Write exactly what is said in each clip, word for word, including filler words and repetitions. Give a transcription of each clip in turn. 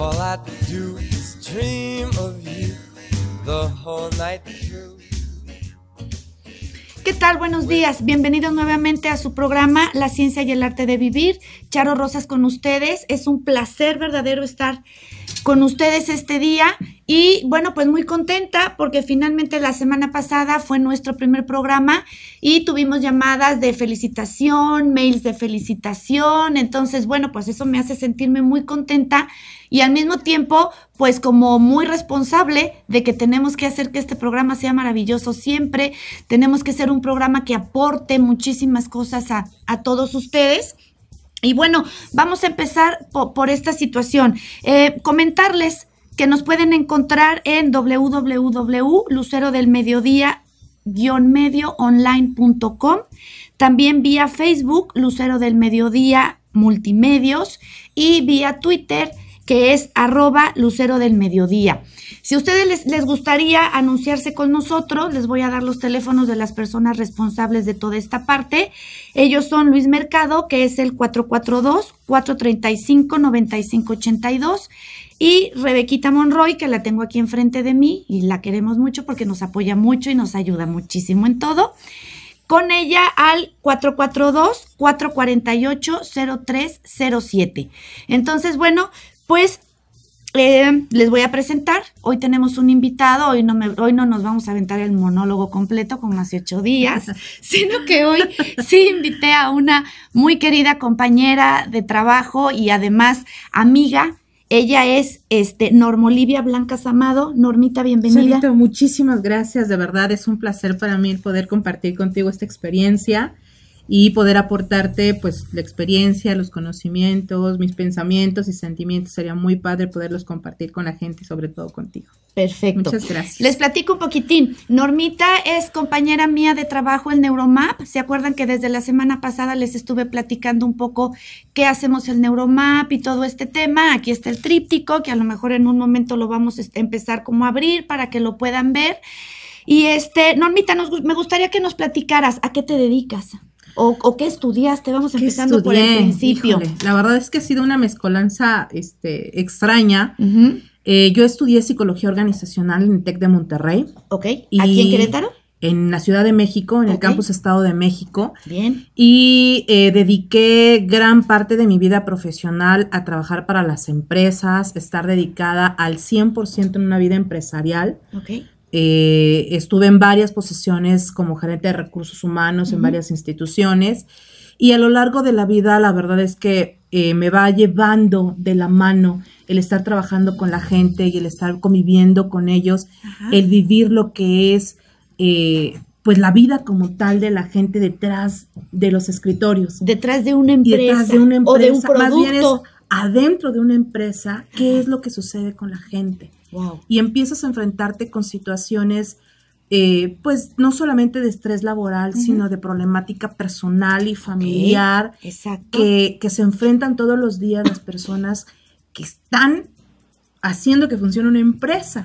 All I do is dream of you the whole night through. ¿Qué tal? Buenos días. Bienvenidos nuevamente a su programa La Ciencia y el Arte de Vivir. Charo Rosas con ustedes. Es un placer verdadero estar con ustedes este día y bueno, pues muy contenta porque finalmente la semana pasada fue nuestro primer programa y tuvimos llamadas de felicitación, mails de felicitación. Entonces, bueno, pues eso me hace sentirme muy contenta y al mismo tiempo, pues como muy responsable de que tenemos que hacer que este programa sea maravilloso siempre. Tenemos que ser un programa que aporte muchísimas cosas a, a todos ustedes. Y bueno, vamos a empezar por, por esta situación. Eh, comentarles que nos pueden encontrar en doble u doble u doble u punto lucero del mediodía guión medio online punto com, también vía Facebook, Lucero del Mediodía Multimedios, y vía Twitter, que es arroba Lucero del Mediodía. Si a ustedes les, les gustaría anunciarse con nosotros, les voy a dar los teléfonos de las personas responsables de toda esta parte. Ellos son Luis Mercado, que es el cuatro cuatro dos, cuatro tres cinco, nueve cinco ocho dos, y Rebequita Monroy, que la tengo aquí enfrente de mí y la queremos mucho porque nos apoya mucho y nos ayuda muchísimo en todo. Con ella al cuatro cuatro dos, cuatro cuatro ocho, cero tres cero siete. Entonces, bueno, pues eh, les voy a presentar. Hoy tenemos un invitado. Hoy no, me, hoy no nos vamos a aventar el monólogo completo como hace ocho días, sino que hoy sí invité a una muy querida compañera de trabajo y además amiga. Ella es este, Norma Olivia Blancas Amado. Normita, bienvenida. Solito, muchísimas gracias, de verdad es un placer para mí poder compartir contigo esta experiencia y poder aportarte pues la experiencia, los conocimientos, mis pensamientos y sentimientos. Sería muy padre poderlos compartir con la gente y sobre todo contigo. Perfecto. Muchas gracias. Les platico un poquitín. Normita es compañera mía de trabajo en Neuromap. ¿Se acuerdan que desde la semana pasada les estuve platicando un poco qué hacemos el Neuromap y todo este tema? Aquí está el tríptico, que a lo mejor en un momento lo vamos a empezar como a abrir para que lo puedan ver. Y este, Normita, nos, me gustaría que nos platicaras a qué te dedicas. O, o qué estudiaste, vamos empezando estudié? Por el principio. Híjole, la verdad es que ha sido una mezcolanza este, extraña. Uh-huh. eh, yo estudié psicología organizacional en el TEC de Monterrey. Ok, ¿aquí en Querétaro? En la Ciudad de México, en okay. el campus Estado de México. Bien. Y eh, dediqué gran parte de mi vida profesional a trabajar para las empresas, estar dedicada al cien por ciento en una vida empresarial. Ok. Eh, estuve en varias posiciones como gerente de recursos humanos uh-huh. en varias instituciones y a lo largo de la vida la verdad es que eh, me va llevando de la mano el estar trabajando con la gente y el estar conviviendo con ellos, uh-huh. el vivir lo que es eh, pues la vida como tal de la gente detrás de los escritorios. Detrás de una empresa, detrás de una empresa o de un producto. Más bien es adentro de una empresa, ¿qué uh-huh. es lo que sucede con la gente? Wow. Y empiezas a enfrentarte con situaciones, eh, pues, no solamente de estrés laboral, uh-huh. sino de problemática personal y familiar, okay. Exacto. Que, que se enfrentan todos los días las personas que están haciendo que funcione una empresa.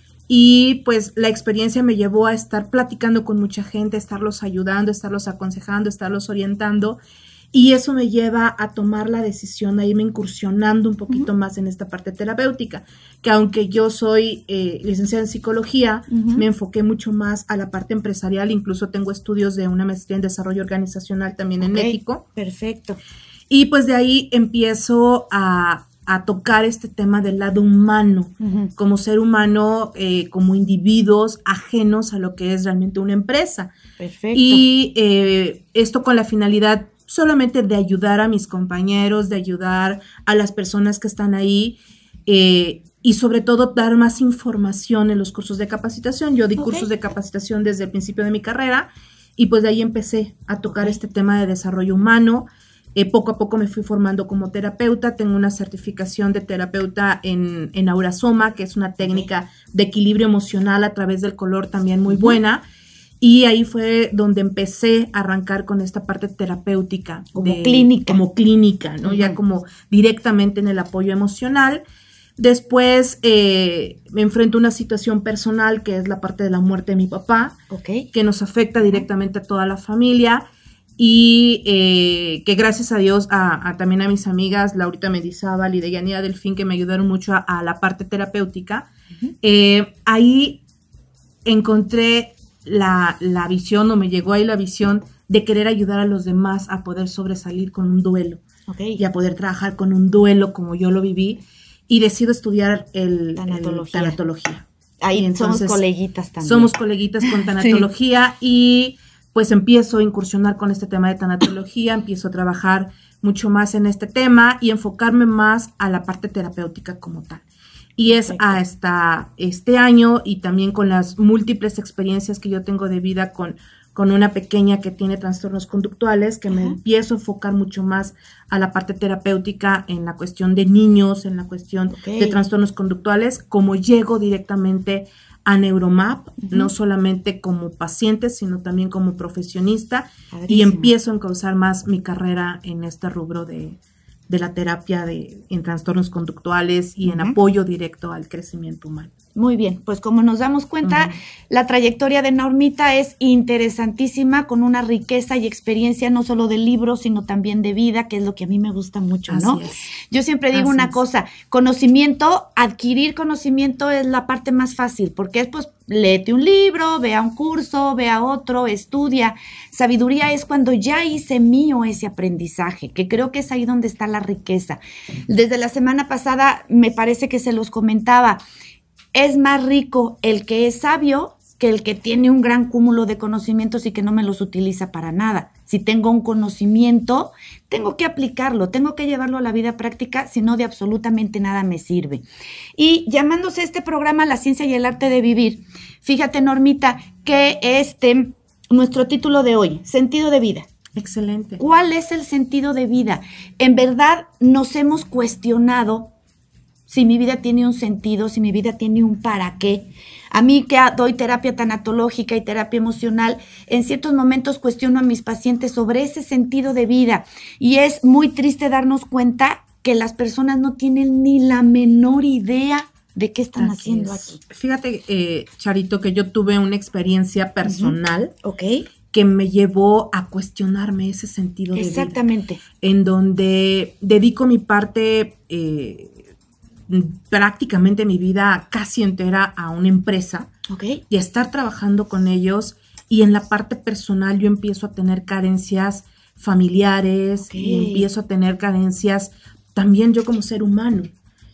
Y pues la experiencia me llevó a estar platicando con mucha gente, estarlos ayudando, estarlos aconsejando, estarlos orientando. Y eso me lleva a tomar la decisión, a irme incursionando un poquito uh-huh. más en esta parte terapéutica, que aunque yo soy eh, licenciada en psicología, uh-huh. me enfoqué mucho más a la parte empresarial, incluso tengo estudios de una maestría en desarrollo organizacional también okay. en México. Perfecto. Y pues de ahí empiezo a, a tocar este tema del lado humano, uh-huh. como ser humano, eh, como individuos ajenos a lo que es realmente una empresa. Perfecto. Y eh, esto con la finalidad solamente de ayudar a mis compañeros, de ayudar a las personas que están ahí eh, y sobre todo dar más información en los cursos de capacitación. Yo di okay. cursos de capacitación desde el principio de mi carrera y pues de ahí empecé a tocar okay. este tema de desarrollo humano. Eh, poco a poco me fui formando como terapeuta. Tengo una certificación de terapeuta en, en Aurasoma, que es una técnica okay. de equilibrio emocional a través del color también muy uh-huh. buena. Y ahí fue donde empecé a arrancar con esta parte terapéutica. Como de, clínica. Como clínica, ¿no? Uh-huh. Ya como directamente en el apoyo emocional. Después eh, me enfrento a una situación personal que es la parte de la muerte de mi papá, okay. que nos afecta directamente a toda la familia. y eh, que gracias a Dios, a, a también a mis amigas Laurita Mendizábal y Deyanira Delfín, que me ayudaron mucho a, a la parte terapéutica, uh-huh. eh, ahí encontré la, la visión, o me llegó ahí la visión de querer ayudar a los demás a poder sobresalir con un duelo, okay. y a poder trabajar con un duelo como yo lo viví, y decido estudiar el tanatología. El tanatología. Ahí entonces, somos coleguitas también. Somos coleguitas con tanatología, sí. Y pues empiezo a incursionar con este tema de tanatología, empiezo a trabajar mucho más en este tema y enfocarme más a la parte terapéutica como tal. Y es Perfecto. Hasta este año, y también con las múltiples experiencias que yo tengo de vida con, con una pequeña que tiene trastornos conductuales, que uh-huh. me empiezo a enfocar mucho más a la parte terapéutica en la cuestión de niños, en la cuestión okay. de trastornos conductuales, como llego directamente a Neuromap, uh-huh. no solamente como paciente, sino también como profesionista, Padrísimo. Y empiezo a encauzar más mi carrera en este rubro de, de la terapia de, en trastornos conductuales y uh-huh. en apoyo directo al crecimiento humano. Muy bien, pues como nos damos cuenta, uh-huh. la trayectoria de Normita es interesantísima, con una riqueza y experiencia no solo de libros, sino también de vida, que es lo que a mí me gusta mucho, ¿no? Así es. Yo siempre digo Así una es. cosa, conocimiento, adquirir conocimiento es la parte más fácil, porque es pues léete un libro, vea un curso, vea otro, estudia. Sabiduría es cuando ya hice mío ese aprendizaje, que creo que es ahí donde está la riqueza. Desde la semana pasada me parece que se los comentaba, es más rico el que es sabio que el que tiene un gran cúmulo de conocimientos y que no me los utiliza para nada. Si tengo un conocimiento, tengo que aplicarlo, tengo que llevarlo a la vida práctica, si no de absolutamente nada me sirve. Y llamándose este programa La Ciencia y el Arte de Vivir, fíjate, Normita, que este, nuestro título de hoy, Sentido de Vida. Excelente. ¿Cuál es el sentido de vida? En verdad nos hemos cuestionado si mi vida tiene un sentido, si mi vida tiene un para qué. A mí que doy terapia tanatológica y terapia emocional, en ciertos momentos cuestiono a mis pacientes sobre ese sentido de vida. Y es muy triste darnos cuenta que las personas no tienen ni la menor idea de qué están aquí haciendo es. aquí. Fíjate, eh, Charito, que yo tuve una experiencia personal. Uh-huh. Ok. Que me llevó a cuestionarme ese sentido de vida. Exactamente. En donde dedico mi parte... Eh, prácticamente mi vida casi entera a una empresa, okay. y a estar trabajando con ellos, y en la parte personal yo empiezo a tener carencias familiares, okay. y empiezo a tener carencias también yo como ser humano,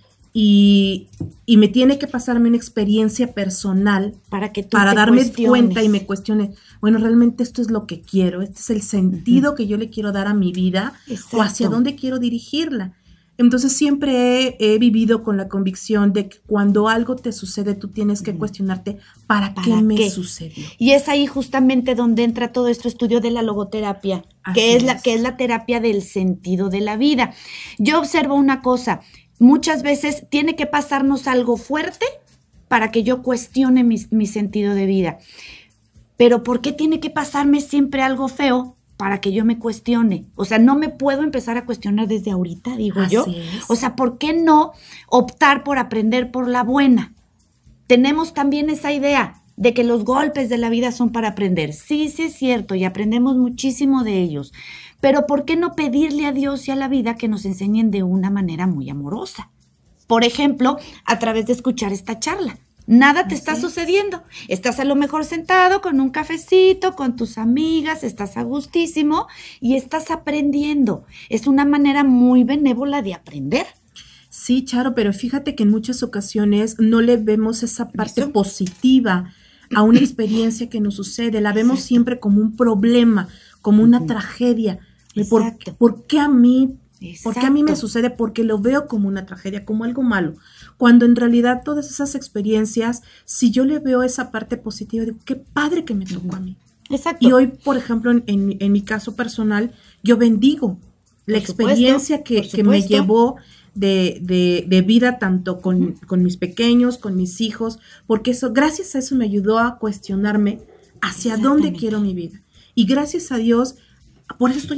y, y me tiene que pasarme una experiencia personal para, que tú para te darme cuestiones. cuenta y me cuestione, bueno, realmente esto es lo que quiero, este es el sentido uh-huh. que yo le quiero dar a mi vida, Exacto. o hacia dónde quiero dirigirla. Entonces siempre he, he vivido con la convicción de que cuando algo te sucede, tú tienes que cuestionarte, ¿para, ¿Para qué, qué me sucedió? Y es ahí justamente donde entra todo este estudio de la logoterapia, que es, es. La, que es la terapia del sentido de la vida. Yo observo una cosa, muchas veces tiene que pasarnos algo fuerte para que yo cuestione mi, mi sentido de vida. Pero ¿por qué tiene que pasarme siempre algo feo para que yo me cuestione? O sea, no me puedo empezar a cuestionar desde ahorita, digo Así yo. Es. O sea, ¿por qué no optar por aprender por la buena? Tenemos también esa idea de que los golpes de la vida son para aprender. Sí, sí es cierto, y aprendemos muchísimo de ellos. Pero ¿por qué no pedirle a Dios y a la vida que nos enseñen de una manera muy amorosa? Por ejemplo, a través de escuchar esta charla. Nada te está sucediendo. Estás a lo mejor sentado con un cafecito, con tus amigas, estás a gustísimo y estás aprendiendo. Es una manera muy benévola de aprender. Sí, Charo, pero fíjate que en muchas ocasiones no le vemos esa parte ¿Eso? positiva a una experiencia que nos sucede. La vemos Exacto. siempre como un problema, como una uh-huh. tragedia. ¿Por, ¿Por qué a mí? Exacto. ¿Por qué a mí me sucede? Porque lo veo como una tragedia, como algo malo. Cuando en realidad todas esas experiencias, si yo le veo esa parte positiva, digo, qué padre que me tocó a mí. Exacto. Y hoy, por ejemplo, en, en, en mi caso personal, yo bendigo la por experiencia supuesto, que, que me llevó de, de, de vida, tanto con, uh-huh. con mis pequeños, con mis hijos, porque eso, gracias a eso me ayudó a cuestionarme hacia dónde quiero mi vida. Y gracias a Dios, por eso estoy aquí.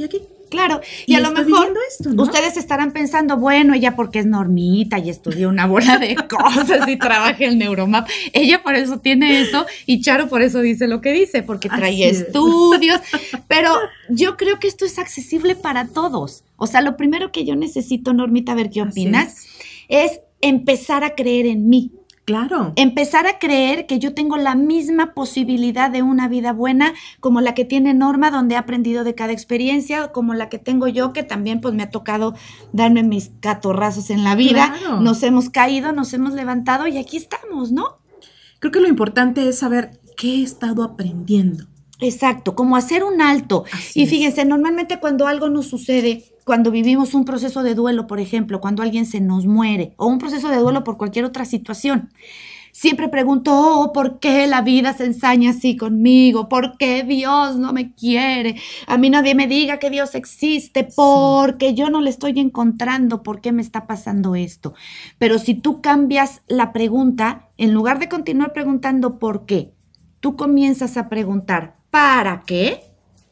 Claro, y, Y a lo estoy mejor viviendo esto, ¿no? ustedes estarán pensando, bueno, ella porque es normita y estudió una bola de cosas y trabaja el neuromap, ella por eso tiene eso y Charo por eso dice lo que dice, porque trae Así es. estudios, pero yo creo que esto es accesible para todos. O sea, lo primero que yo necesito, Normita, a ver qué Así opinas, es. es empezar a creer en mí. Claro. Empezar a creer que yo tengo la misma posibilidad de una vida buena como la que tiene Norma, donde he aprendido de cada experiencia, como la que tengo yo, que también pues me ha tocado darme mis catorrazos en la vida. Claro. Nos hemos caído, nos hemos levantado y aquí estamos, ¿no? Creo que lo importante es saber qué he estado aprendiendo. Exacto, como hacer un alto. Así y es. fíjense, normalmente cuando algo nos sucede, cuando vivimos un proceso de duelo, por ejemplo, cuando alguien se nos muere, o un proceso de duelo por cualquier otra situación, siempre pregunto, oh, ¿por qué la vida se ensaña así conmigo? ¿Por qué Dios no me quiere? A mí nadie me diga que Dios existe, porque yo no le estoy encontrando por qué me está pasando esto. Pero si tú cambias la pregunta, en lugar de continuar preguntando por qué, tú comienzas a preguntar, ¿para qué?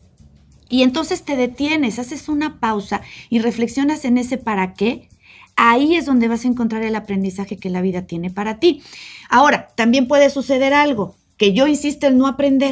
Y entonces te detienes, haces una pausa y reflexionas en ese para qué. Ahí es donde vas a encontrar el aprendizaje que la vida tiene para ti. Ahora, también puede suceder algo, que yo insisto en no aprender.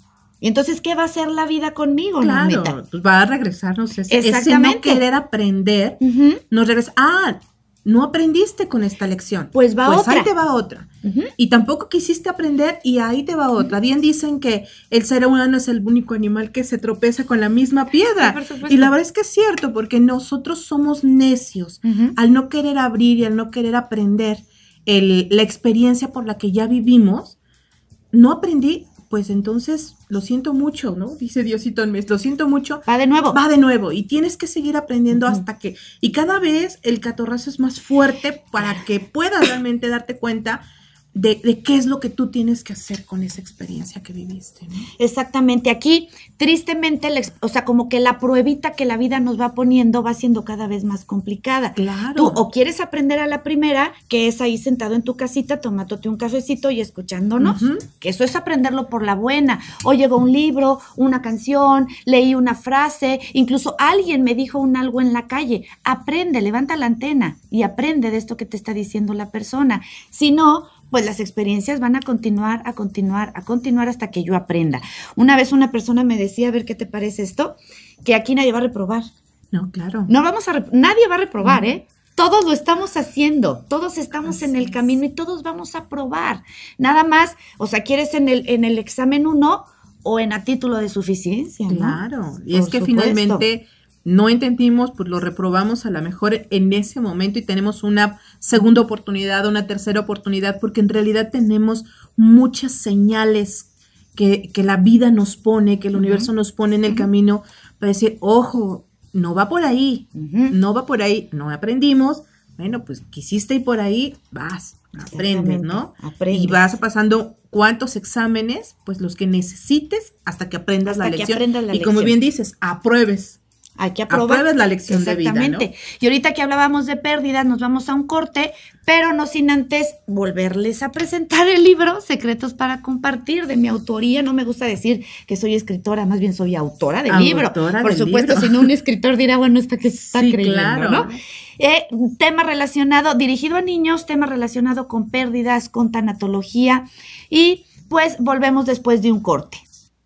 Y entonces, ¿qué va a hacer la vida conmigo, Claro, Normita? pues va a regresarnos ese, ese Exactamente. no querer aprender, Ujú. nos regresa, ah, no aprendiste con esta lección. Pues va pues otra. ahí te va otra. Ujú. Y tampoco quisiste aprender y ahí te va otra. Bien dicen que el ser humano es el único animal que se tropeza con la misma piedra. Sí, por supuesto. Y la verdad es que es cierto, porque nosotros somos necios Ujú. al no querer abrir y al no querer aprender el- la experiencia por la que ya vivimos. No aprendí, pues entonces lo siento mucho, ¿no? Dice Diosito en mí, lo siento mucho. Va de nuevo. Va de nuevo y tienes que seguir aprendiendo Ujú. hasta que, y cada vez el catorrazo es más fuerte para que puedas realmente darte cuenta de, de qué es lo que tú tienes que hacer con esa experiencia que viviste, ¿no? Exactamente, aquí tristemente, la ex- o sea, como que la pruebita que la vida nos va poniendo va siendo cada vez más complicada. Claro. Tú o quieres aprender a la primera, que es ahí sentado en tu casita, tomándote un cafecito y escuchándonos, Ujú. que eso es aprenderlo por la buena. O llegó un libro, una canción, leí una frase, incluso alguien me dijo un algo en la calle. Aprende, levanta la antena y aprende de esto que te está diciendo la persona. Si no, pues las experiencias van a continuar, a continuar, a continuar hasta que yo aprenda. Una vez una persona me decía, a ver qué te parece esto, que aquí nadie va a reprobar. No, claro. No vamos a, rep- nadie va a reprobar, No. ¿eh? Todos lo estamos haciendo, todos estamos Así en el es. camino y todos vamos a probar. Nada más, o sea, ¿quieres en el, en el examen uno o en a título de suficiencia, no? Claro. Y Por es que supuesto. finalmente no entendimos, pues lo reprobamos a lo mejor en ese momento y tenemos una segunda oportunidad, una tercera oportunidad, porque en realidad tenemos muchas señales que, que la vida nos pone, que el Ujú. universo nos pone en el Ujú. camino para decir, ojo, no va por ahí, Ujú. no va por ahí, no aprendimos. Bueno, pues quisiste ir por ahí, vas, aprendes, ¿no? Exactamente, aprendes. Y vas pasando cuántos exámenes, pues los que necesites hasta que aprendas Hasta la que lección. aprendas la y como lección. bien dices, apruebes. Hay que aprobar. Apruebes la lección de vida, ¿no? Exactamente. Y ahorita que hablábamos de pérdidas, nos vamos a un corte, pero no sin antes volverles a presentar el libro Secretos para Compartir, de mi autoría. No me gusta decir que soy escritora, más bien soy autora del libro. Autora Por del supuesto, libro. si no un escritor dirá, bueno, ¿esto qué se está Sí, creyendo, claro. no? Eh, tema relacionado, dirigido a niños, tema relacionado con pérdidas, con tanatología. Y pues volvemos después de un corte.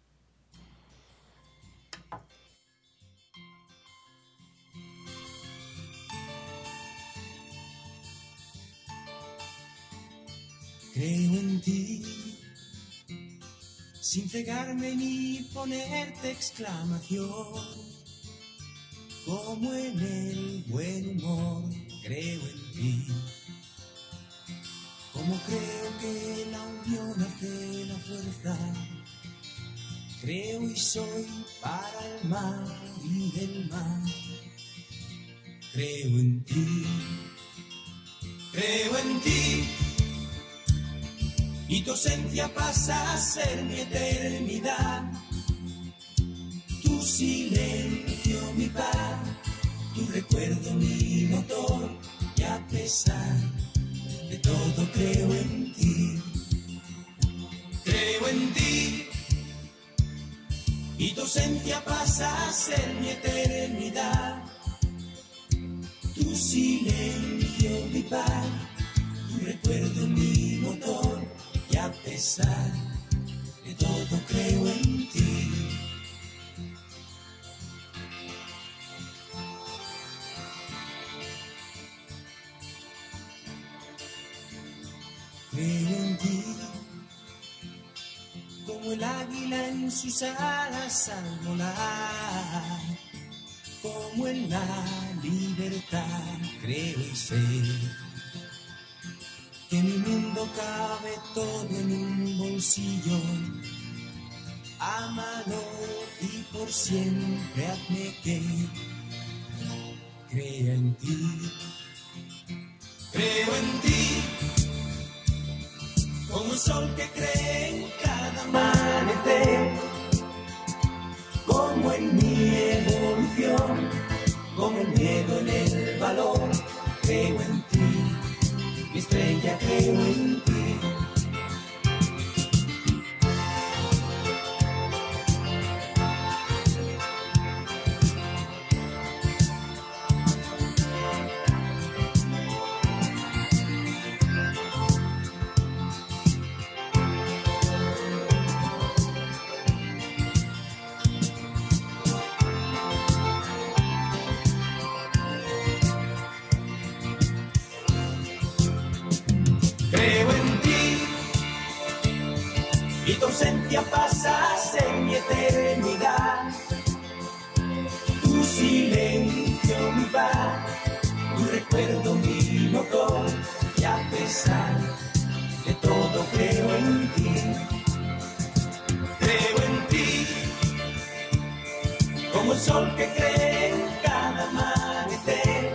Creo en ti, sin fregarme ni ponerte exclamación. Como en el buen humor, creo en ti. Como creo que la unión hace la fuerza. Creo y soy para el mar y del mar. Creo en ti, creo en ti. Y tu ausencia pasa a ser mi eternidad. Tu silencio, mi paz, tu recuerdo, mi motor. Y a pesar de todo creo en ti. Creo en ti. Y tu ausencia pasa a ser mi eternidad. Tu silencio, mi paz, tu recuerdo, mi motor, y a pesar de todo creo en ti. Creo en ti, como el águila en sus alas al volar, como en la libertad. Creo y sé que mi mundo cabe todo en un bolsillo. Ámalo y por siempre hazme que crea en ti. Creo en ti, como un sol que cree en cada amanecer, como en mi evolución, como el miedo en el valor. Creo en ti, mi estrella, creo en ti. Creo en ti, y tu ausencia pasa a ser mi eternidad. Tu silencio, mi paz, tu recuerdo, mi motor, y a pesar de todo creo en ti. Creo en ti, como el sol que cree en cada amanecer,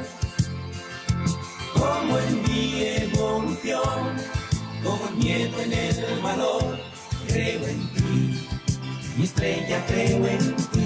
como en mi evolución, como el miedo en el valor. Creo en ti, mi estrella, creo en ti.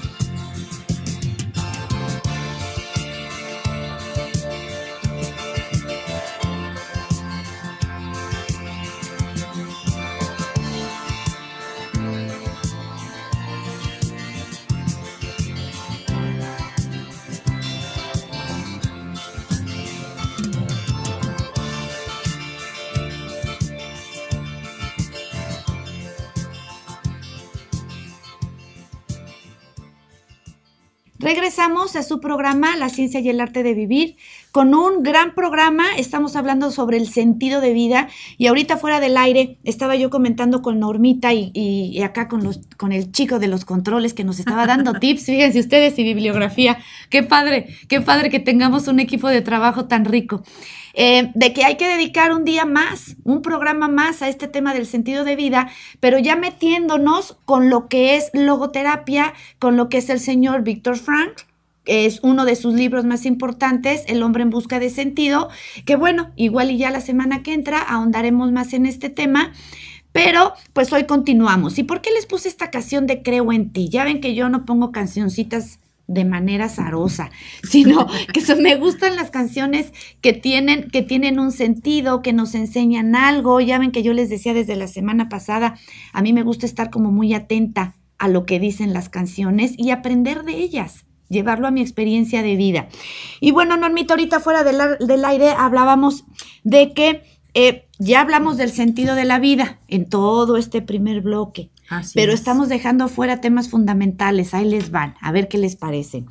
Regresamos a su programa La Ciencia y el Arte de Vivir con un gran programa. Estamos hablando sobre el sentido de vida y ahorita fuera del aire estaba yo comentando con Normita y, y, y acá con, los, con el chico de los controles que nos estaba dando tips, fíjense ustedes, y bibliografía. Qué padre, qué padre que tengamos un equipo de trabajo tan rico. Eh, de que hay que dedicar un día más, un programa más a este tema del sentido de vida, pero ya metiéndonos con lo que es logoterapia, con lo que es el señor Viktor Frankl, que es uno de sus libros más importantes, El hombre en busca de sentido, que bueno, igual y ya la semana que entra ahondaremos más en este tema, pero pues hoy continuamos. ¿Y por qué les puse esta canción de Creo en ti? Ya ven que yo no pongo cancioncitas de manera azarosa, sino que so, me gustan las canciones que tienen, que tienen un sentido, que nos enseñan algo. Ya ven que yo les decía desde la semana pasada, a mí me gusta estar como muy atenta a lo que dicen las canciones y aprender de ellas, llevarlo a mi experiencia de vida. Y bueno, Normita, ahorita fuera del, del aire hablábamos de que eh, ya hablamos del sentido de la vida en todo este primer bloque. Así pero es. Estamos dejando fuera temas fundamentales, ahí les van, a ver qué les parece.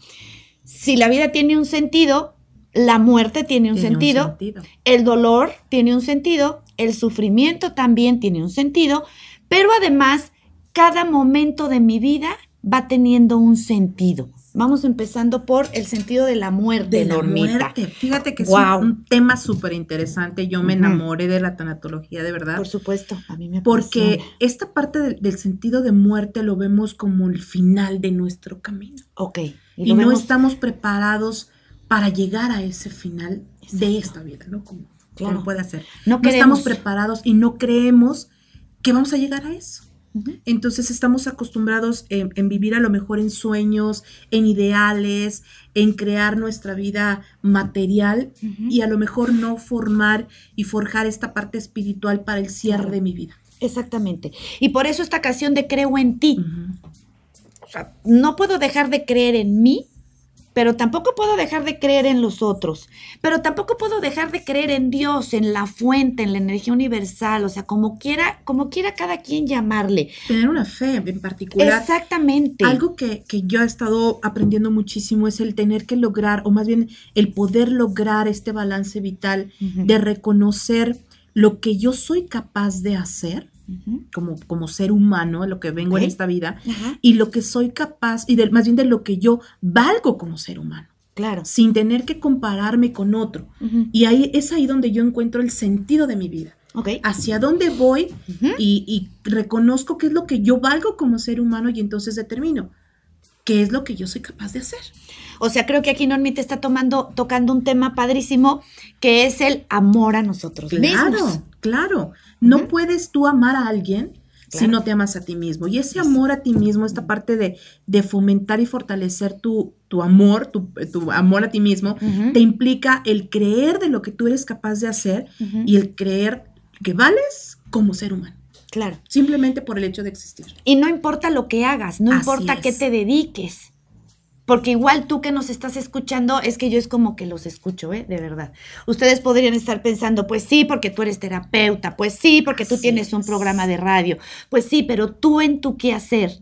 Si la vida tiene un sentido, la muerte tiene un, tiene sentido, un sentido, el dolor tiene un sentido, el sufrimiento también tiene un sentido, pero además cada momento de mi vida va teniendo un sentido. Vamos empezando por el sentido de la muerte, de la Normita. muerte. Fíjate que wow. Es un, un tema súper interesante. Yo me uh-huh. enamoré de la tanatología, de verdad. Por supuesto, a mí me apasiona. Porque esta parte del, del sentido de muerte lo vemos como el final de nuestro camino. Ok. Y, y no vemos... estamos preparados para llegar a ese final Exacto. de esta vida, ¿no? Como, claro. como puede ser. No, no estamos preparados y no creemos que vamos a llegar a eso. Uh-huh. Entonces estamos acostumbrados en, en vivir a lo mejor en sueños, en ideales, en crear nuestra vida material uh-huh. y a lo mejor no formar y forjar esta parte espiritual para el cierre uh-huh. de mi vida. Exactamente. Y por eso esta canción de Creo en ti. Uh-huh. sea, no puedo dejar de creer en mí, pero tampoco puedo dejar de creer en los otros, pero tampoco puedo dejar de creer en Dios, en la fuente, en la energía universal, o sea, como quiera, como quiera cada quien llamarle. Tener una fe en particular. Exactamente. Algo que, que yo he estado aprendiendo muchísimo es el tener que lograr, o más bien el poder lograr este balance vital uh-huh. de reconocer lo que yo soy capaz de hacer. Uh-huh. Como, como ser humano, lo que vengo okay. en esta vida, uh-huh. y lo que soy capaz, y de, más bien de lo que yo valgo como ser humano. Claro. Sin tener que compararme con otro. Uh-huh. Y ahí es ahí donde yo encuentro el sentido de mi vida. Okay. Hacia dónde voy uh-huh. y, y reconozco qué es lo que yo valgo como ser humano y entonces determino qué es lo que yo soy capaz de hacer. O sea, creo que aquí Normita está tomando, tocando un tema padrísimo, que es el amor a nosotros claro, mismos. Claro, claro. No uh-huh. puedes tú amar a alguien claro. si no te amas a ti mismo. Y ese amor a ti mismo, esta parte de, de fomentar y fortalecer tu, tu amor, tu, tu amor a ti mismo, uh-huh. te implica el creer de lo que tú eres capaz de hacer uh-huh. y el creer que vales como ser humano. Claro. Simplemente por el hecho de existir. Y no importa lo que hagas, no Así importa es. qué te dediques. Porque igual tú que nos estás escuchando, es que yo es como que los escucho, ¿eh? De verdad. Ustedes podrían estar pensando, pues sí, porque tú eres terapeuta, pues sí, porque tú Así tienes es. un programa de radio, pues sí, pero tú en tu quehacer,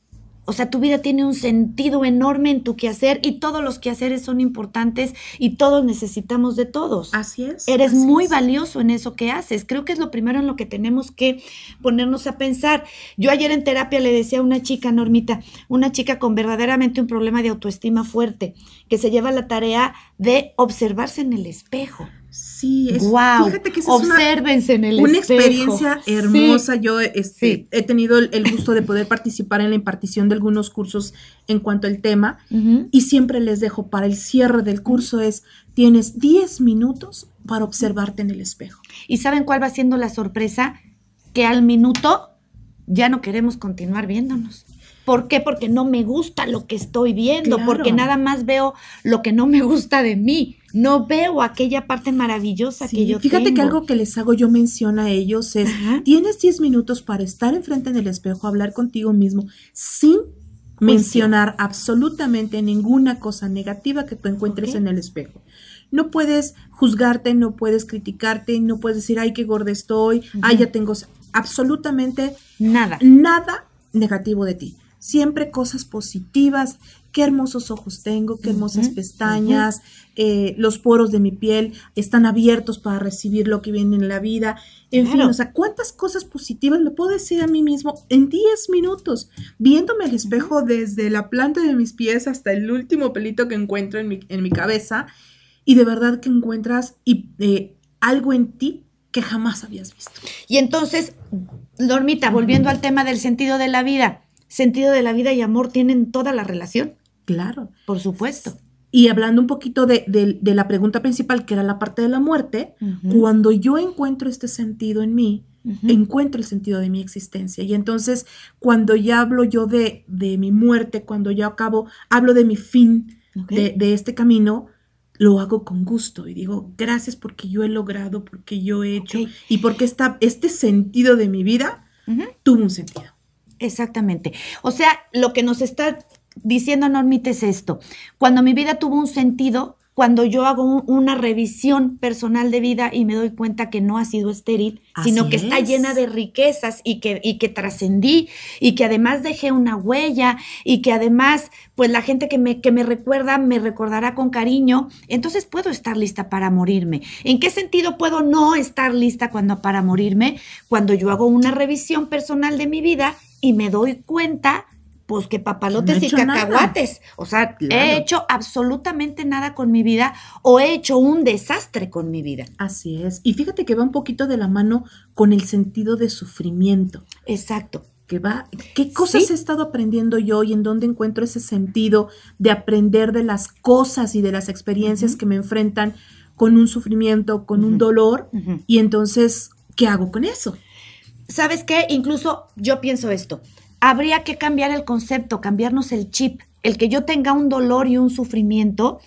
o sea, tu vida tiene un sentido enorme en tu quehacer y todos los quehaceres son importantes y todos necesitamos de todos. Así es. Eres así muy es. valioso en eso que haces. Creo que es lo primero en lo que tenemos que ponernos a pensar. Yo ayer en terapia le decía a una chica, Normita, una chica con verdaderamente un problema de autoestima fuerte, que se lleva la tarea de observarse en el espejo. Sí, es, wow, fíjate que esa obsérvense es una, en el una espejo. experiencia hermosa. Sí, yo este, sí. he tenido el, el gusto de poder participar en la impartición de algunos cursos en cuanto al tema uh-huh. y siempre les dejo para el cierre del curso es, tienes diez minutos para observarte en el espejo. ¿Y saben cuál va siendo la sorpresa? Que al minuto ya no queremos continuar viéndonos. ¿Por qué? Porque no me gusta lo que estoy viendo, claro. porque nada más veo lo que no me gusta de mí. No veo aquella parte maravillosa sí, que yo fíjate tengo. Que algo que les hago yo mención a ellos es, Ajá. tienes diez minutos para estar enfrente del espejo, hablar contigo mismo, sin Juicio. mencionar absolutamente ninguna cosa negativa que tú encuentres okay. en el espejo. No puedes juzgarte, no puedes criticarte, no puedes decir, ay, qué gorda estoy, uh-huh. ay, ya tengo absolutamente nada, nada negativo de ti. Siempre cosas positivas, qué hermosos ojos tengo, qué hermosas uh-huh, pestañas, uh-huh. eh, los poros de mi piel están abiertos para recibir lo que viene en la vida, en claro. fin, o sea, cuántas cosas positivas me puedo decir a mí mismo en diez minutos, viéndome al espejo uh-huh. desde la planta de mis pies hasta el último pelito que encuentro en mi, en mi cabeza, y de verdad que encuentras y, eh, algo en ti que jamás habías visto. Y entonces, Normita, volviendo uh-huh. al tema del sentido de la vida, sentido de la vida y amor tienen toda la relación. Claro. Por supuesto. Y hablando un poquito de, de, de la pregunta principal, que era la parte de la muerte, uh-huh. cuando yo encuentro este sentido en mí, uh-huh. encuentro el sentido de mi existencia. Y entonces, cuando ya hablo yo de, de mi muerte, cuando ya acabo, hablo de mi fin okay. de, de este camino, lo hago con gusto y digo, gracias porque yo he logrado, porque yo he hecho, okay. y porque esta, este sentido de mi vida uh-huh. tuvo un sentido. Exactamente. O sea, lo que nos está diciendo Normita es esto. Cuando mi vida tuvo un sentido, cuando yo hago un, una revisión personal de vida y me doy cuenta que no ha sido estéril, Así sino que es. está llena de riquezas y que, y que trascendí y que además dejé una huella y que además, pues la gente que me, que me recuerda me recordará con cariño, entonces puedo estar lista para morirme. ¿En qué sentido puedo no estar lista cuando para morirme? Cuando yo hago una revisión personal de mi vida y me doy cuenta, pues que papalotes no y cacahuates. Nada. O sea, claro. he hecho absolutamente nada con mi vida o he hecho un desastre con mi vida. Así es. Y fíjate que va un poquito de la mano con el sentido de sufrimiento. Exacto. Que va, ¿qué cosas ¿Sí? he estado aprendiendo yo y en dónde encuentro ese sentido de aprender de las cosas y de las experiencias uh-huh. que me enfrentan con un sufrimiento, con uh-huh. un dolor? Uh-huh. Y entonces, ¿qué hago con eso? ¿Sabes qué? Incluso yo pienso esto. Habría que cambiar el concepto, cambiarnos el chip. El que yo tenga un dolor y un sufrimiento,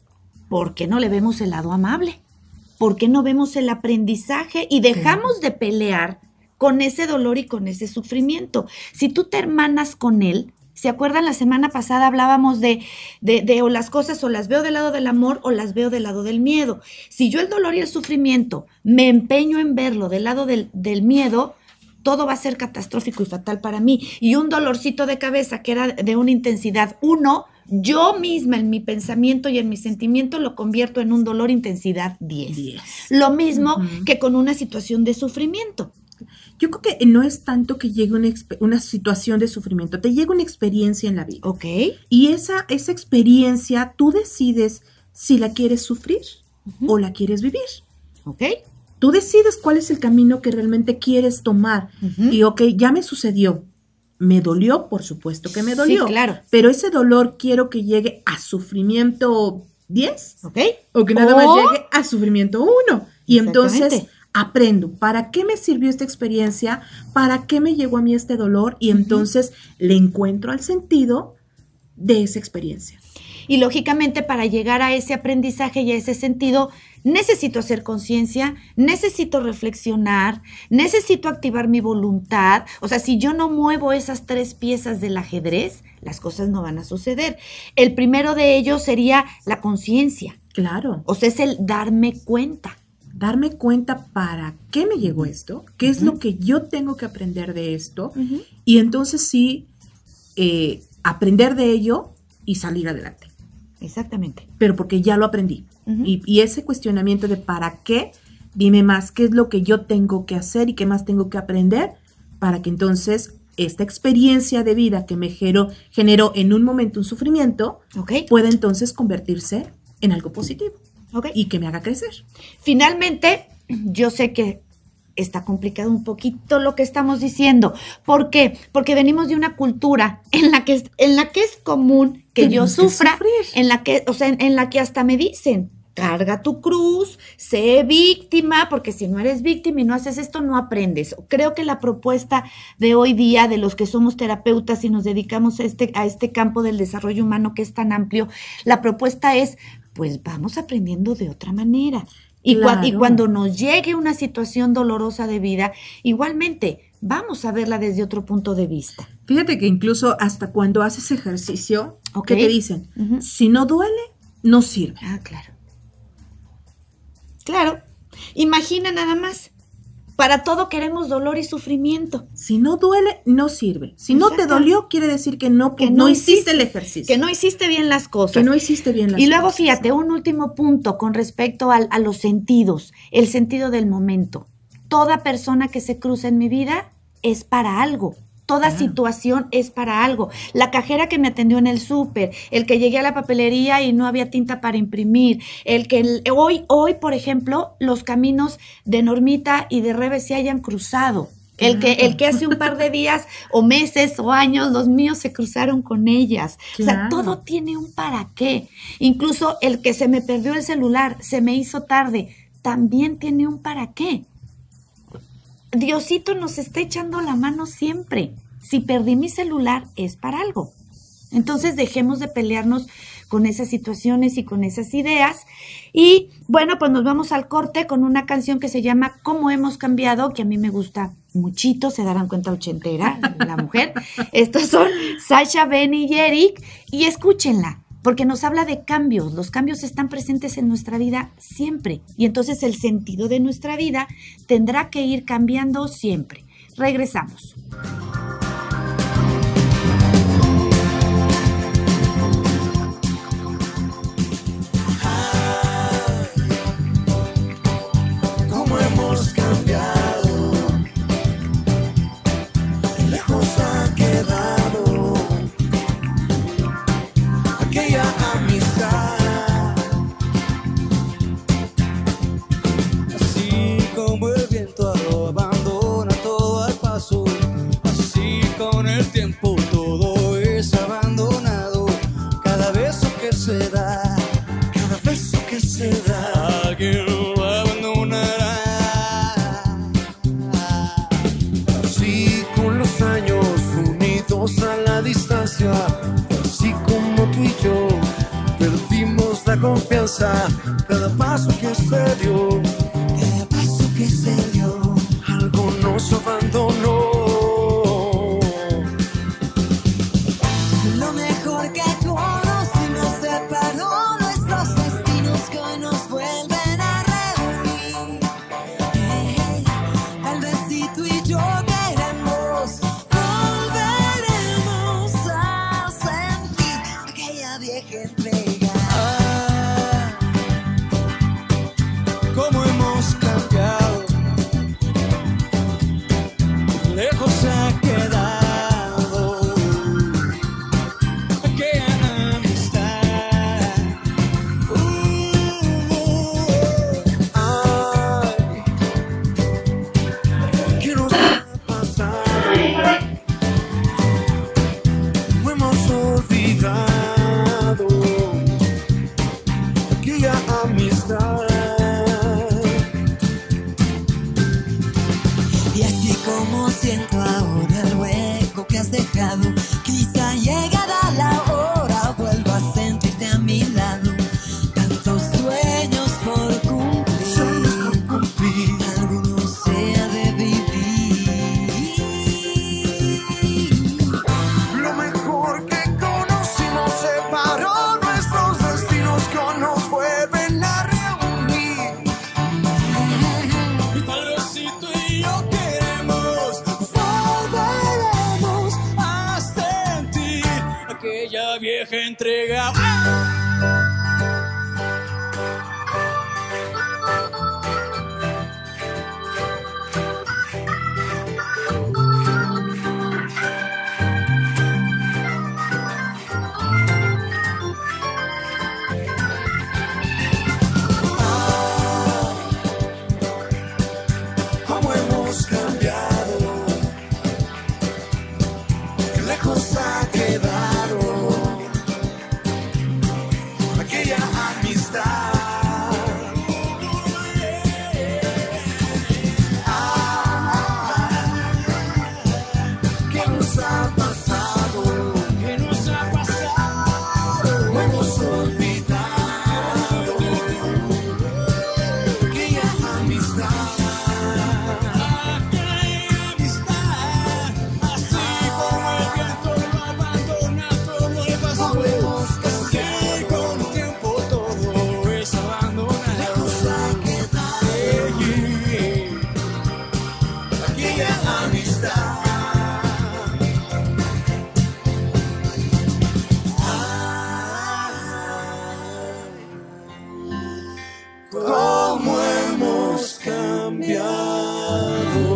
¿por qué no le vemos el lado amable? ¿Por qué no vemos el aprendizaje y dejamos de pelear con ese dolor y con ese sufrimiento? Si tú te hermanas con él, ¿Se acuerdan? La semana pasada hablábamos de, de, de o las cosas o las veo del lado del amor o las veo del lado del miedo. Si yo el dolor y el sufrimiento me empeño en verlo del lado del, del miedo, todo va a ser catastrófico y fatal para mí. Y un dolorcito de cabeza que era de una intensidad uno, yo misma en mi pensamiento y en mi sentimiento lo convierto en un dolor intensidad diez. diez. Lo mismo uh-huh. que con una situación de sufrimiento. Yo creo que no es tanto que llegue una, una situación de sufrimiento, te llega una experiencia en la vida. Ok. Y esa, esa experiencia tú decides si la quieres sufrir uh-huh. o la quieres vivir. Ok. Tú decides cuál es el camino que realmente quieres tomar. Uh-huh. Y ok, ya me sucedió. Me dolió, por supuesto que me dolió. Sí, claro. Pero ese dolor quiero que llegue a sufrimiento diez. Ok. O que nada o... más llegue a sufrimiento uno. Y entonces aprendo, ¿para qué me sirvió esta experiencia? ¿Para qué me llegó a mí este dolor? Y entonces uh-huh. le encuentro al sentido de esa experiencia. Y lógicamente para llegar a ese aprendizaje y a ese sentido, necesito hacer conciencia, necesito reflexionar, necesito activar mi voluntad. O sea, si yo no muevo esas tres piezas del ajedrez, las cosas no van a suceder. El primero de ellos sería la conciencia. Claro. O sea, es el darme cuenta. Darme cuenta para qué me llegó esto, qué es uh-huh. lo que yo tengo que aprender de esto, uh-huh. y entonces sí, eh, aprender de ello y salir adelante. Exactamente. Pero porque ya lo aprendí. Uh-huh. Y, y ese cuestionamiento de para qué, dime más, qué es lo que yo tengo que hacer y qué más tengo que aprender para que entonces esta experiencia de vida que me generó, generó en un momento un sufrimiento, okay. pueda entonces convertirse en algo positivo. Okay. Y que me haga crecer. Finalmente, yo sé que está complicado un poquito lo que estamos diciendo. ¿Por qué? Porque venimos de una cultura en la que, en la que es común que Tenemos yo sufra, que en la que, o sea, en, en la que hasta me dicen, carga tu cruz, sé víctima, porque si no eres víctima y no haces esto, no aprendes. Creo que la propuesta de hoy día de los que somos terapeutas y nos dedicamos a este, a este campo del desarrollo humano que es tan amplio, la propuesta es, pues vamos aprendiendo de otra manera. Y, claro. cu- y cuando nos llegue una situación dolorosa de vida, igualmente vamos a verla desde otro punto de vista. Fíjate que incluso hasta cuando haces ejercicio, okay. ¿qué te dicen? Uh-huh. Si no duele, no sirve. Ah, claro. Claro. Imagina nada más. Para todo queremos dolor y sufrimiento. Si no duele, no sirve. Si Exacto. no te dolió, quiere decir que no, que no, no hiciste, hiciste el ejercicio. Que no hiciste bien las cosas. Que no hiciste bien las cosas. Y luego, cosas. fíjate, un último punto con respecto al, a los sentidos, el sentido del momento. Toda persona que se cruza en mi vida es para algo. Toda ah. situación es para algo. La cajera que me atendió en el súper, el que llegué a la papelería y no había tinta para imprimir, el que el, hoy, hoy, por ejemplo, los caminos de Normita y de Rebe se hayan cruzado. El que, el que hace un par de días o meses o años los míos se cruzaron con ellas. Claro. O sea, todo tiene un para qué. Incluso el que se me perdió el celular, se me hizo tarde, también tiene un para qué. Diosito nos está echando la mano siempre. Si perdí mi celular, es para algo. Entonces dejemos de pelearnos con esas situaciones y con esas ideas. Y bueno, pues nos vamos al corte con una canción que se llama ¿Cómo hemos cambiado?, que a mí me gusta muchito, se darán cuenta ochentera, la mujer. Estos son Sasha, Benny y Eric, y escúchenla, porque nos habla de cambios. Los cambios están presentes en nuestra vida siempre, y entonces el sentido de nuestra vida tendrá que ir cambiando siempre. Regresamos. Cada paso que se dio, cada paso que se dio, algo nos abandonó. amistad. Y así como siento ahora el hueco que has dejado, quizá llegada la hora vuelva a sentirte a mi lado. Tantos sueños por cumplir, Sueños por cumplir. algunos sea de vivir. Lo mejor que conocimos separó nuestros destinos que hoy nos vuelven a reunir. Y tal vez si tú y yo queremos, volveremos a sentir aquella vieja entrega. Cómo hemos cambiado, qué lejos ha quedado aquella amistad. Ah, ¿qué nos ha pasado? ¿Qué nos ha pasado? No hemos olvidado aquella amistad. Aquella amistad, así como el viento lo abandona todo el pasado. Y con el tiempo todo es abandonado. Lejos ha quedado aquella amistad. Cómo hemos cambiado.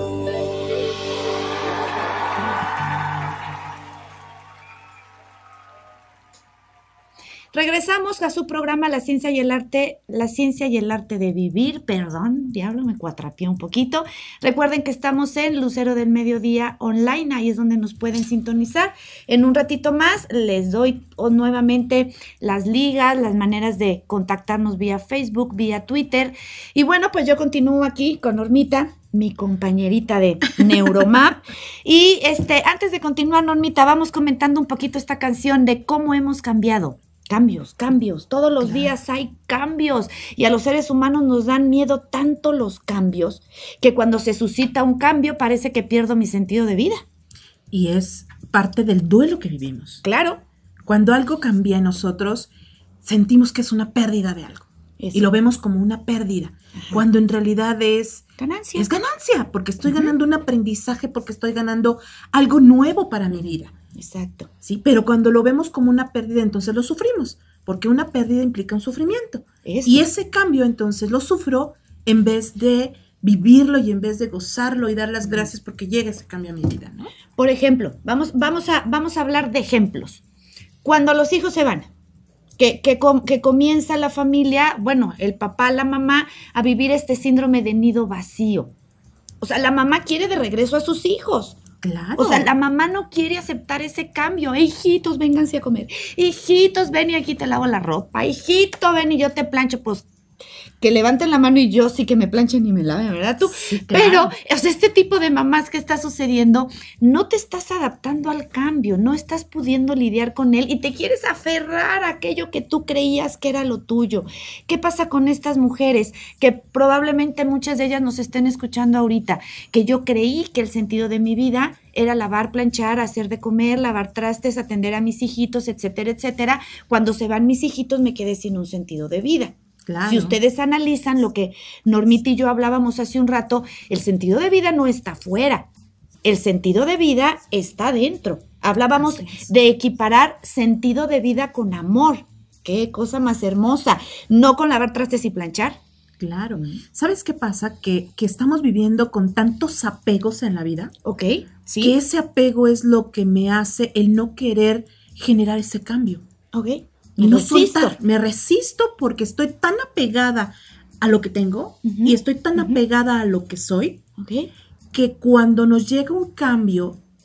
Regresamos a su programa La Ciencia y el Arte, La Ciencia y el Arte de Vivir. Perdón, diablo, me cuatrapié un poquito. Recuerden que estamos en Lucero del Mediodía Online, ahí es donde nos pueden sintonizar. En un ratito más les doy oh, nuevamente las ligas, las maneras de contactarnos vía Facebook, vía Twitter. Y bueno, pues yo continúo aquí con Normita, mi compañerita de Neuromap. Y este, antes de continuar, Normita, vamos comentando un poquito esta canción de cómo hemos cambiado. Cambios, cambios, todos los Claro. días hay cambios y a los seres humanos nos dan miedo tanto los cambios que cuando se suscita un cambio parece que pierdo mi sentido de vida. Y es parte del duelo que vivimos. Claro. Cuando algo cambia en nosotros, sentimos que es una pérdida de algo. Eso. Y lo vemos como una pérdida, cuando en realidad es, Ganancia. es ganancia, porque estoy ganando un aprendizaje, porque estoy ganando algo nuevo para mi vida. Exacto. ¿Sí? Pero cuando lo vemos como una pérdida, entonces lo sufrimos, porque una pérdida implica un sufrimiento. Eso. Y ese cambio, entonces, lo sufro en vez de vivirlo y en vez de gozarlo y dar las gracias porque llega ese cambio a mi vida, ¿no? Por ejemplo, vamos, vamos, a, vamos a hablar de ejemplos. Cuando los hijos se van, que, que, com- que comienza la familia, bueno, el papá, la mamá, a vivir este síndrome de nido vacío. O sea, la mamá quiere de regreso a sus hijos. Claro. O sea, la mamá no quiere aceptar ese cambio. Hijitos, vénganse a comer. Hijitos, ven y aquí te lavo la ropa. Hijito, ven y yo te plancho. Pues que levanten la mano y yo sí que me planchen y me laven, ¿verdad tú? Sí, claro. Pero, o sea, este tipo de mamás que está sucediendo, no te estás adaptando al cambio, no estás pudiendo lidiar con él y te quieres aferrar a aquello que tú creías que era lo tuyo. ¿Qué pasa con estas mujeres? Que probablemente muchas de ellas nos estén escuchando ahorita, que yo creí que el sentido de mi vida era lavar, planchar, hacer de comer, lavar trastes, atender a mis hijitos, etcétera, etcétera. Cuando se van mis hijitos me quedé sin un sentido de vida. Claro. Si ustedes analizan lo que Normita y yo hablábamos hace un rato, el sentido de vida no está fuera, el sentido de vida está dentro. Hablábamos de equiparar sentido de vida con amor. Qué cosa más hermosa, no con lavar trastes y planchar. Claro. ¿Sabes qué pasa? Que, que estamos viviendo con tantos apegos en la vida, ¿Ok? Sí. que ese apego es lo que me hace el no querer generar ese cambio. ¿Ok? Y Me no resisto. soltar. Me resisto porque estoy tan apegada a lo que tengo Ujú, y estoy tan ujú. apegada a lo que soy, ¿Ok? que cuando nos llega un cambio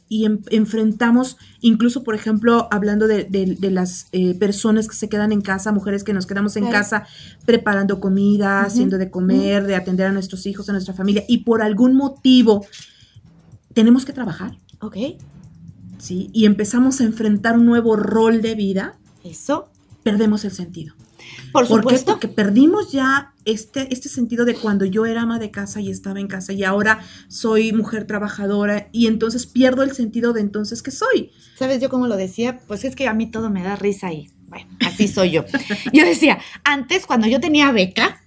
y en, enfrentamos, incluso, por ejemplo, hablando de, de, de las eh, personas que se quedan en casa, mujeres que nos quedamos en Claro. casa preparando comida, Ujú, haciendo de comer, de atender a nuestros hijos, a nuestra familia, y por algún motivo tenemos que trabajar, Ok, ¿sí? Y empezamos a enfrentar un nuevo rol de vida, eso. perdemos el sentido. Por ¿Por qué? supuesto. Porque perdimos ya este, este sentido de cuando yo era ama de casa y estaba en casa y ahora soy mujer trabajadora y entonces pierdo el sentido de entonces ¿qué soy? ¿Sabes yo cómo lo decía? Pues es que a mí todo me da risa y bueno, así soy yo. Yo decía, antes cuando yo tenía beca,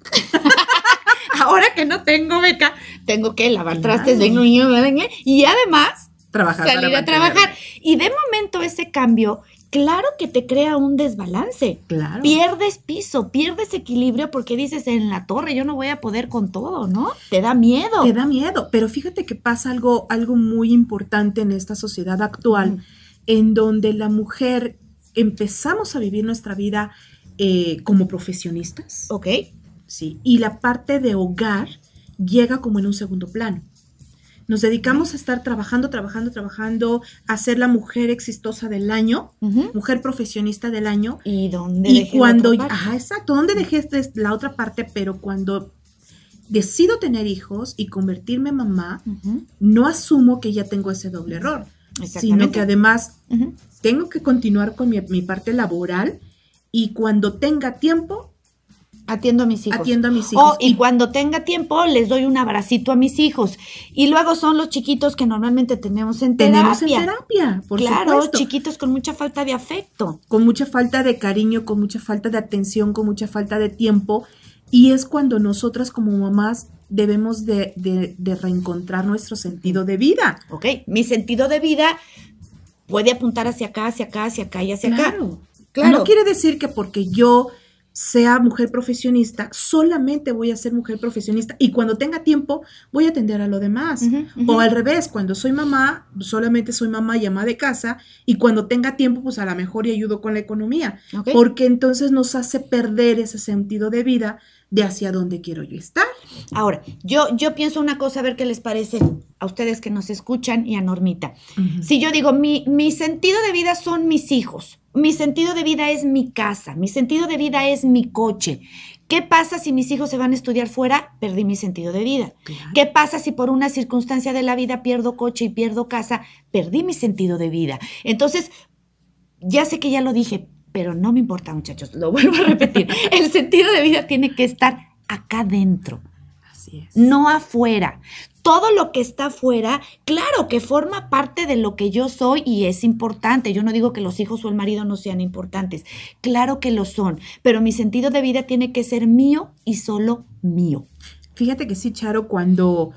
ahora que no tengo beca, tengo que lavar Claro. trastes, vengo y y además Trabajar salir para a trabajar. mantenerme. Y de momento ese cambio, claro que te crea un desbalance. Claro. Pierdes piso, pierdes equilibrio porque dices, en la torre yo no voy a poder con todo, ¿no? Te da miedo. Te da miedo, pero fíjate que pasa algo, algo muy importante en esta sociedad actual, Ujú. en donde la mujer empezamos a vivir nuestra vida eh, como profesionistas, Ok. ¿sí? Y la parte de hogar llega como en un segundo plano. Nos dedicamos a estar trabajando, trabajando, trabajando, a ser la mujer exitosa del año, Ujú. mujer profesionista del año. ¿Y dónde Y dejé la cuando, otra parte? ajá, exacto, ¿dónde dejé este- la otra parte? Pero cuando decido tener hijos y convertirme en mamá, Ujú. no asumo que ya tengo ese doble error, sino Exactamente. que además Ujú. tengo que continuar con mi, mi parte laboral y cuando tenga tiempo, Atiendo a mis hijos. atiendo a mis Oh, hijos. y cuando tenga tiempo, les doy un abracito a mis hijos. Y luego son los chiquitos que normalmente tenemos en terapia. tenemos en terapia, por claro, supuesto. chiquitos con mucha falta de afecto. Con mucha falta de cariño, con mucha falta de atención, con mucha falta de tiempo. Y es cuando nosotras como mamás debemos de, de- de reencontrar nuestro sentido de vida. Ok, mi sentido de vida puede apuntar hacia acá, hacia acá, hacia acá y hacia acá. Claro. Claro. No quiere decir que porque yo sea mujer profesionista, solamente voy a ser mujer profesionista y cuando tenga tiempo voy a atender a lo demás. Ujú, ujú. O al revés, cuando soy mamá, solamente soy mamá y ama de casa y cuando tenga tiempo, pues a lo mejor y ayudo con la economía. Ok. Porque entonces nos hace perder ese sentido de vida de hacia dónde quiero yo estar. Ahora, yo, yo pienso una cosa, a ver qué les parece a ustedes que nos escuchan y a Normita. Ujú. Si yo digo, mi, mi sentido de vida son mis hijos, mi sentido de vida es mi casa, mi sentido de vida es mi coche. ¿Qué pasa si mis hijos se van a estudiar fuera? Perdí mi sentido de vida. Claro. ¿Qué pasa si por una circunstancia de la vida pierdo coche y pierdo casa? Perdí mi sentido de vida. Entonces, ya sé que ya lo dije, pero no me importa, muchachos, lo vuelvo a repetir. El sentido de vida tiene que estar acá dentro, Así es. no afuera. Todo lo que está afuera, claro que forma parte de lo que yo soy y es importante. Yo no digo que los hijos o el marido no sean importantes. Claro que lo son, pero mi sentido de vida tiene que ser mío y solo mío. Fíjate que sí, Charo, cuando,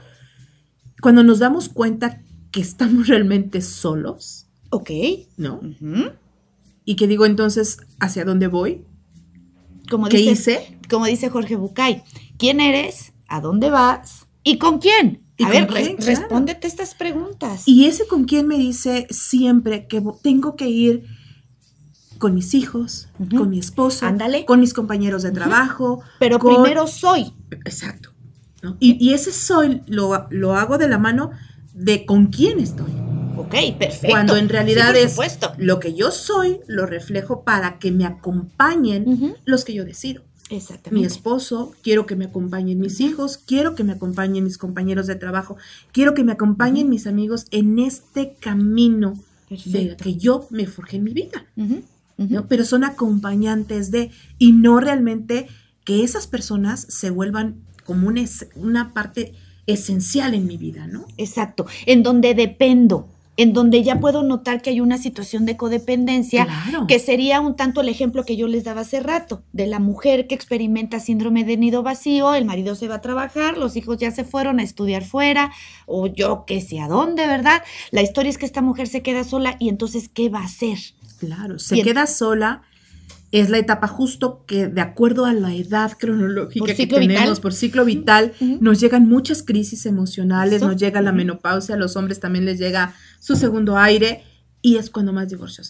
cuando nos damos cuenta que estamos realmente solos, ¿Ok? ¿no? Ujú. Y que digo entonces, ¿hacia dónde voy? Como ¿Qué dice, hice? Como dice Jorge Bucay, ¿quién eres? ¿A dónde vas? ¿Y con quién? ¿Y A con ver, quién? res- Claro. respóndete estas preguntas. Y ese con quien me dice siempre que vo- tengo que ir con mis hijos, Ujú. con mi esposo, Ándale. con mis compañeros de trabajo. Pero con- primero soy. Exacto. ¿no? Y, y ese soy lo, lo hago de la mano de con quién estoy. Ok, perfecto. Cuando en realidad Sí, por es supuesto. lo que yo soy, lo reflejo para que me acompañen Ujú. los que yo decido. Mi Exactamente. esposo, quiero que me acompañen mis hijos, quiero que me acompañen mis compañeros de trabajo, quiero que me acompañen mis amigos en este camino de Perfecto. que yo me forjé en mi vida, Ujú, ujú. ¿no? Pero son acompañantes de, y no realmente que esas personas se vuelvan como una, es- una parte esencial en mi vida, ¿no? Exacto. En donde dependo, en donde ya puedo notar que hay una situación de codependencia, Claro. que sería un tanto el ejemplo que yo les daba hace rato, de la mujer que experimenta síndrome de nido vacío, el marido se va a trabajar, los hijos ya se fueron a estudiar fuera, o yo qué sé a dónde, ¿verdad? La historia es que esta mujer se queda sola y entonces, ¿qué va a hacer? Claro, se Bien. queda sola. Es la etapa justo que, de acuerdo a la edad cronológica Por que ciclo tenemos, vital. por ciclo vital, Ujú. nos llegan muchas crisis emocionales, Eso. nos llega la Ujú. menopausia, a los hombres también les llega su segundo aire y es cuando más divorcios se dan.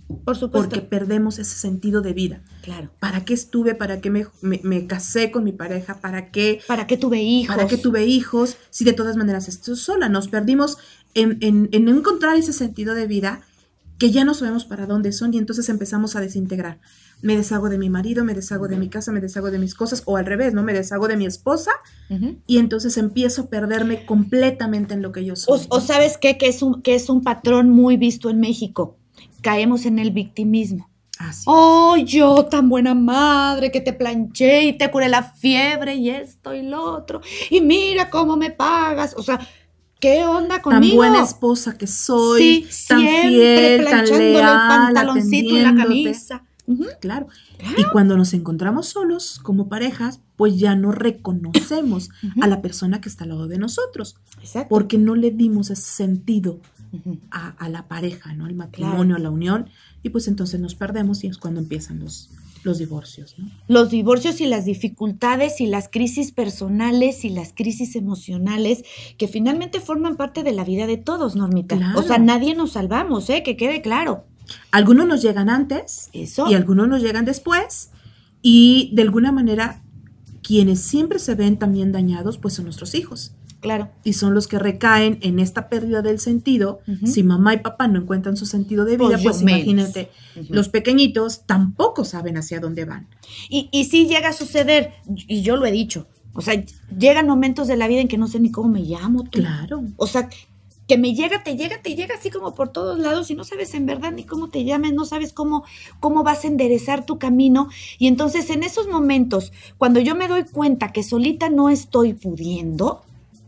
Por supuesto. Porque perdemos ese sentido de vida. Claro. ¿Para qué estuve? ¿Para qué me, me, me casé con mi pareja? ¿Para qué? ¿Para qué tuve hijos? ¿Para qué tuve hijos? Si de todas maneras estoy sola. Nos perdimos en, en, en encontrar ese sentido de vida que ya no sabemos para dónde son y entonces empezamos a desintegrar. Me deshago de mi marido, me deshago de mi casa, me deshago de mis cosas, o al revés, ¿no? Me deshago de mi esposa uh-huh. y entonces empiezo a perderme completamente en lo que yo soy. O, o ¿sabes qué? Que es, un, que es un patrón muy visto en México. Caemos en el victimismo. Así. Oh, yo tan buena madre que te planché y te curé la fiebre y esto y lo otro. Y mira cómo me pagas. O sea, ¿qué onda conmigo? Tan buena esposa que soy, sí, tan fiel, tan leal, el pantaloncito y la camisa. Uh-huh. Claro. claro. Y cuando nos encontramos solos como parejas, pues ya no reconocemos uh-huh. a la persona que está al lado de nosotros. Exacto. Porque no le dimos ese sentido uh-huh. a, a la pareja, ¿no? Al matrimonio, claro. a la unión. Y pues entonces nos perdemos y es cuando empiezan los, los divorcios, ¿no? Los divorcios y las dificultades y las crisis personales y las crisis emocionales que finalmente forman parte de la vida de todos, Normita. Claro. O sea, nadie nos salvamos, ¿eh? Que quede claro. Algunos nos llegan antes Eso. y algunos nos llegan después y de alguna manera quienes siempre se ven también dañados pues son nuestros hijos. Claro. Y son los que recaen en esta pérdida del sentido. Uh-huh. Si mamá y papá no encuentran su sentido de vida, pues, pues imagínate, uh-huh. los pequeñitos tampoco saben hacia dónde van. Y, y sí llega a suceder, y yo lo he dicho, o sea, llegan momentos de la vida en que no sé ni cómo me llamo. Tú. Claro. O sea, que me llega, te llega, te llega así como por todos lados y no sabes en verdad ni cómo te llames, no sabes cómo, cómo vas a enderezar tu camino. Y entonces en esos momentos, cuando yo me doy cuenta que solita no estoy pudiendo,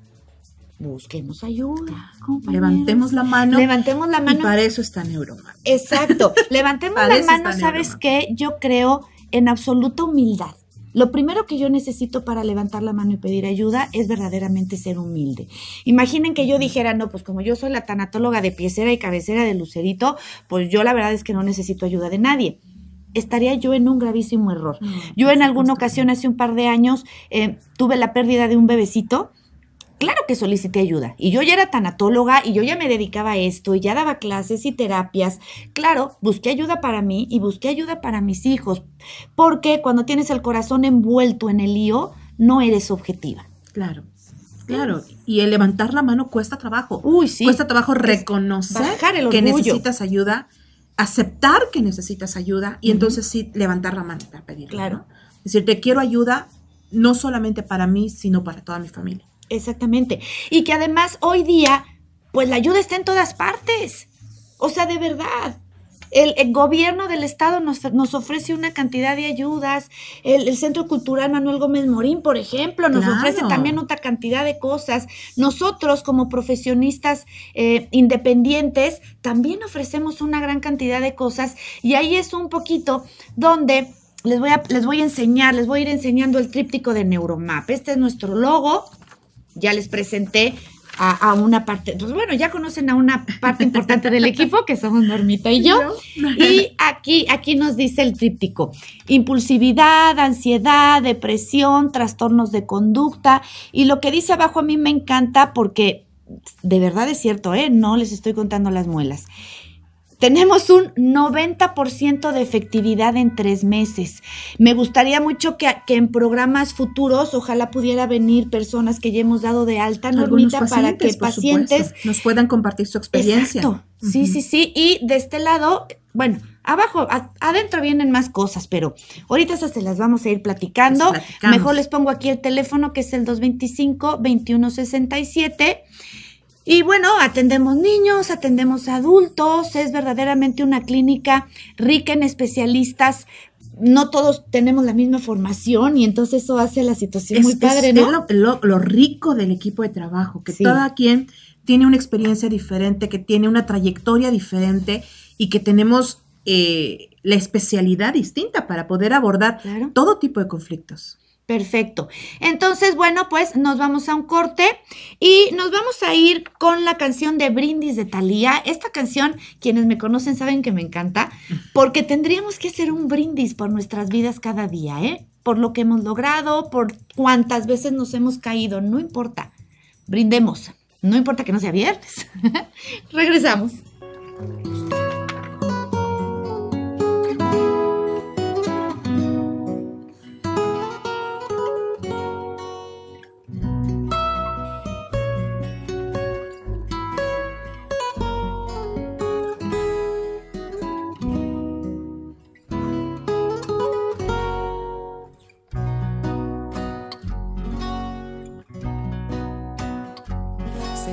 busquemos ayuda, compañeros. Levantemos la mano. Levantemos la mano. Y para eso está Neuromap. Exacto. Levantemos la mano, ¿sabes qué? Yo creo en absoluta humildad. Lo primero que yo necesito para levantar la mano y pedir ayuda es verdaderamente ser humilde. Imaginen que yo dijera, no, pues como yo soy la tanatóloga de piecera y cabecera de Lucerito, pues yo la verdad es que no necesito ayuda de nadie. Estaría yo en un gravísimo error. No, yo en alguna ocasión, hace un par de años, eh, tuve la pérdida de un bebecito. Claro que solicité ayuda y yo ya era tanatóloga y yo ya me dedicaba a esto y ya daba clases y terapias. Claro, busqué ayuda para mí y busqué ayuda para mis hijos, porque cuando tienes el corazón envuelto en el lío, no eres objetiva. Claro, claro. Y el levantar la mano cuesta trabajo. Uy, sí. Cuesta trabajo reconocer bajar el que orgullo. necesitas ayuda, aceptar que necesitas ayuda y uh-huh. entonces sí levantar la mano para pedirla. Claro. ¿no? Es decir, te quiero ayuda no solamente para mí, sino para toda mi familia. Exactamente. Y que además hoy día, pues la ayuda está en todas partes. O sea, de verdad. El, el gobierno del estado nos, nos ofrece una cantidad de ayudas. El, el Centro Cultural Manuel Gómez Morín, por ejemplo, nos claro. ofrece también otra cantidad de cosas. Nosotros, como profesionistas eh, independientes, también ofrecemos una gran cantidad de cosas. Y ahí es un poquito donde les voy a, les voy a enseñar, les voy a ir enseñando el tríptico de Neuromap. Este es nuestro logo. Ya les presenté a, a una parte, pues bueno, ya conocen a una parte importante del equipo, que somos Normita y yo. Y aquí, aquí nos dice el tríptico: impulsividad, ansiedad, depresión, trastornos de conducta. Y lo que dice abajo a mí me encanta porque de verdad es cierto, ¿eh? No les estoy contando las muelas. Tenemos un noventa por ciento de efectividad en tres meses. Me gustaría mucho que, que en programas futuros ojalá pudiera venir personas que ya hemos dado de alta, Normita, para que pacientes supuesto, nos puedan compartir su experiencia. Exacto. Uh-huh. Sí, sí, sí. Y de este lado, bueno, abajo, a, adentro vienen más cosas, pero ahorita esas se las vamos a ir platicando. Mejor les pongo aquí el teléfono, que es el dos veinticinco, veintiuno sesenta y siete. Y bueno, atendemos niños, atendemos adultos, es verdaderamente una clínica rica en especialistas. No todos tenemos la misma formación y entonces eso hace la situación es, muy padre, es, ¿no? Es lo, lo, lo rico del equipo de trabajo, que sí. cada quien tiene una experiencia diferente, que tiene una trayectoria diferente y que tenemos eh, la especialidad distinta para poder abordar claro. todo tipo de conflictos. Perfecto. Entonces, bueno, pues nos vamos a un corte y nos vamos a ir con la canción de Brindis de Thalía. Esta canción, quienes me conocen saben que me encanta, porque tendríamos que hacer un brindis por nuestras vidas cada día, ¿eh? Por lo que hemos logrado, por cuántas veces nos hemos caído, no importa. Brindemos. No importa que no sea viernes. Regresamos.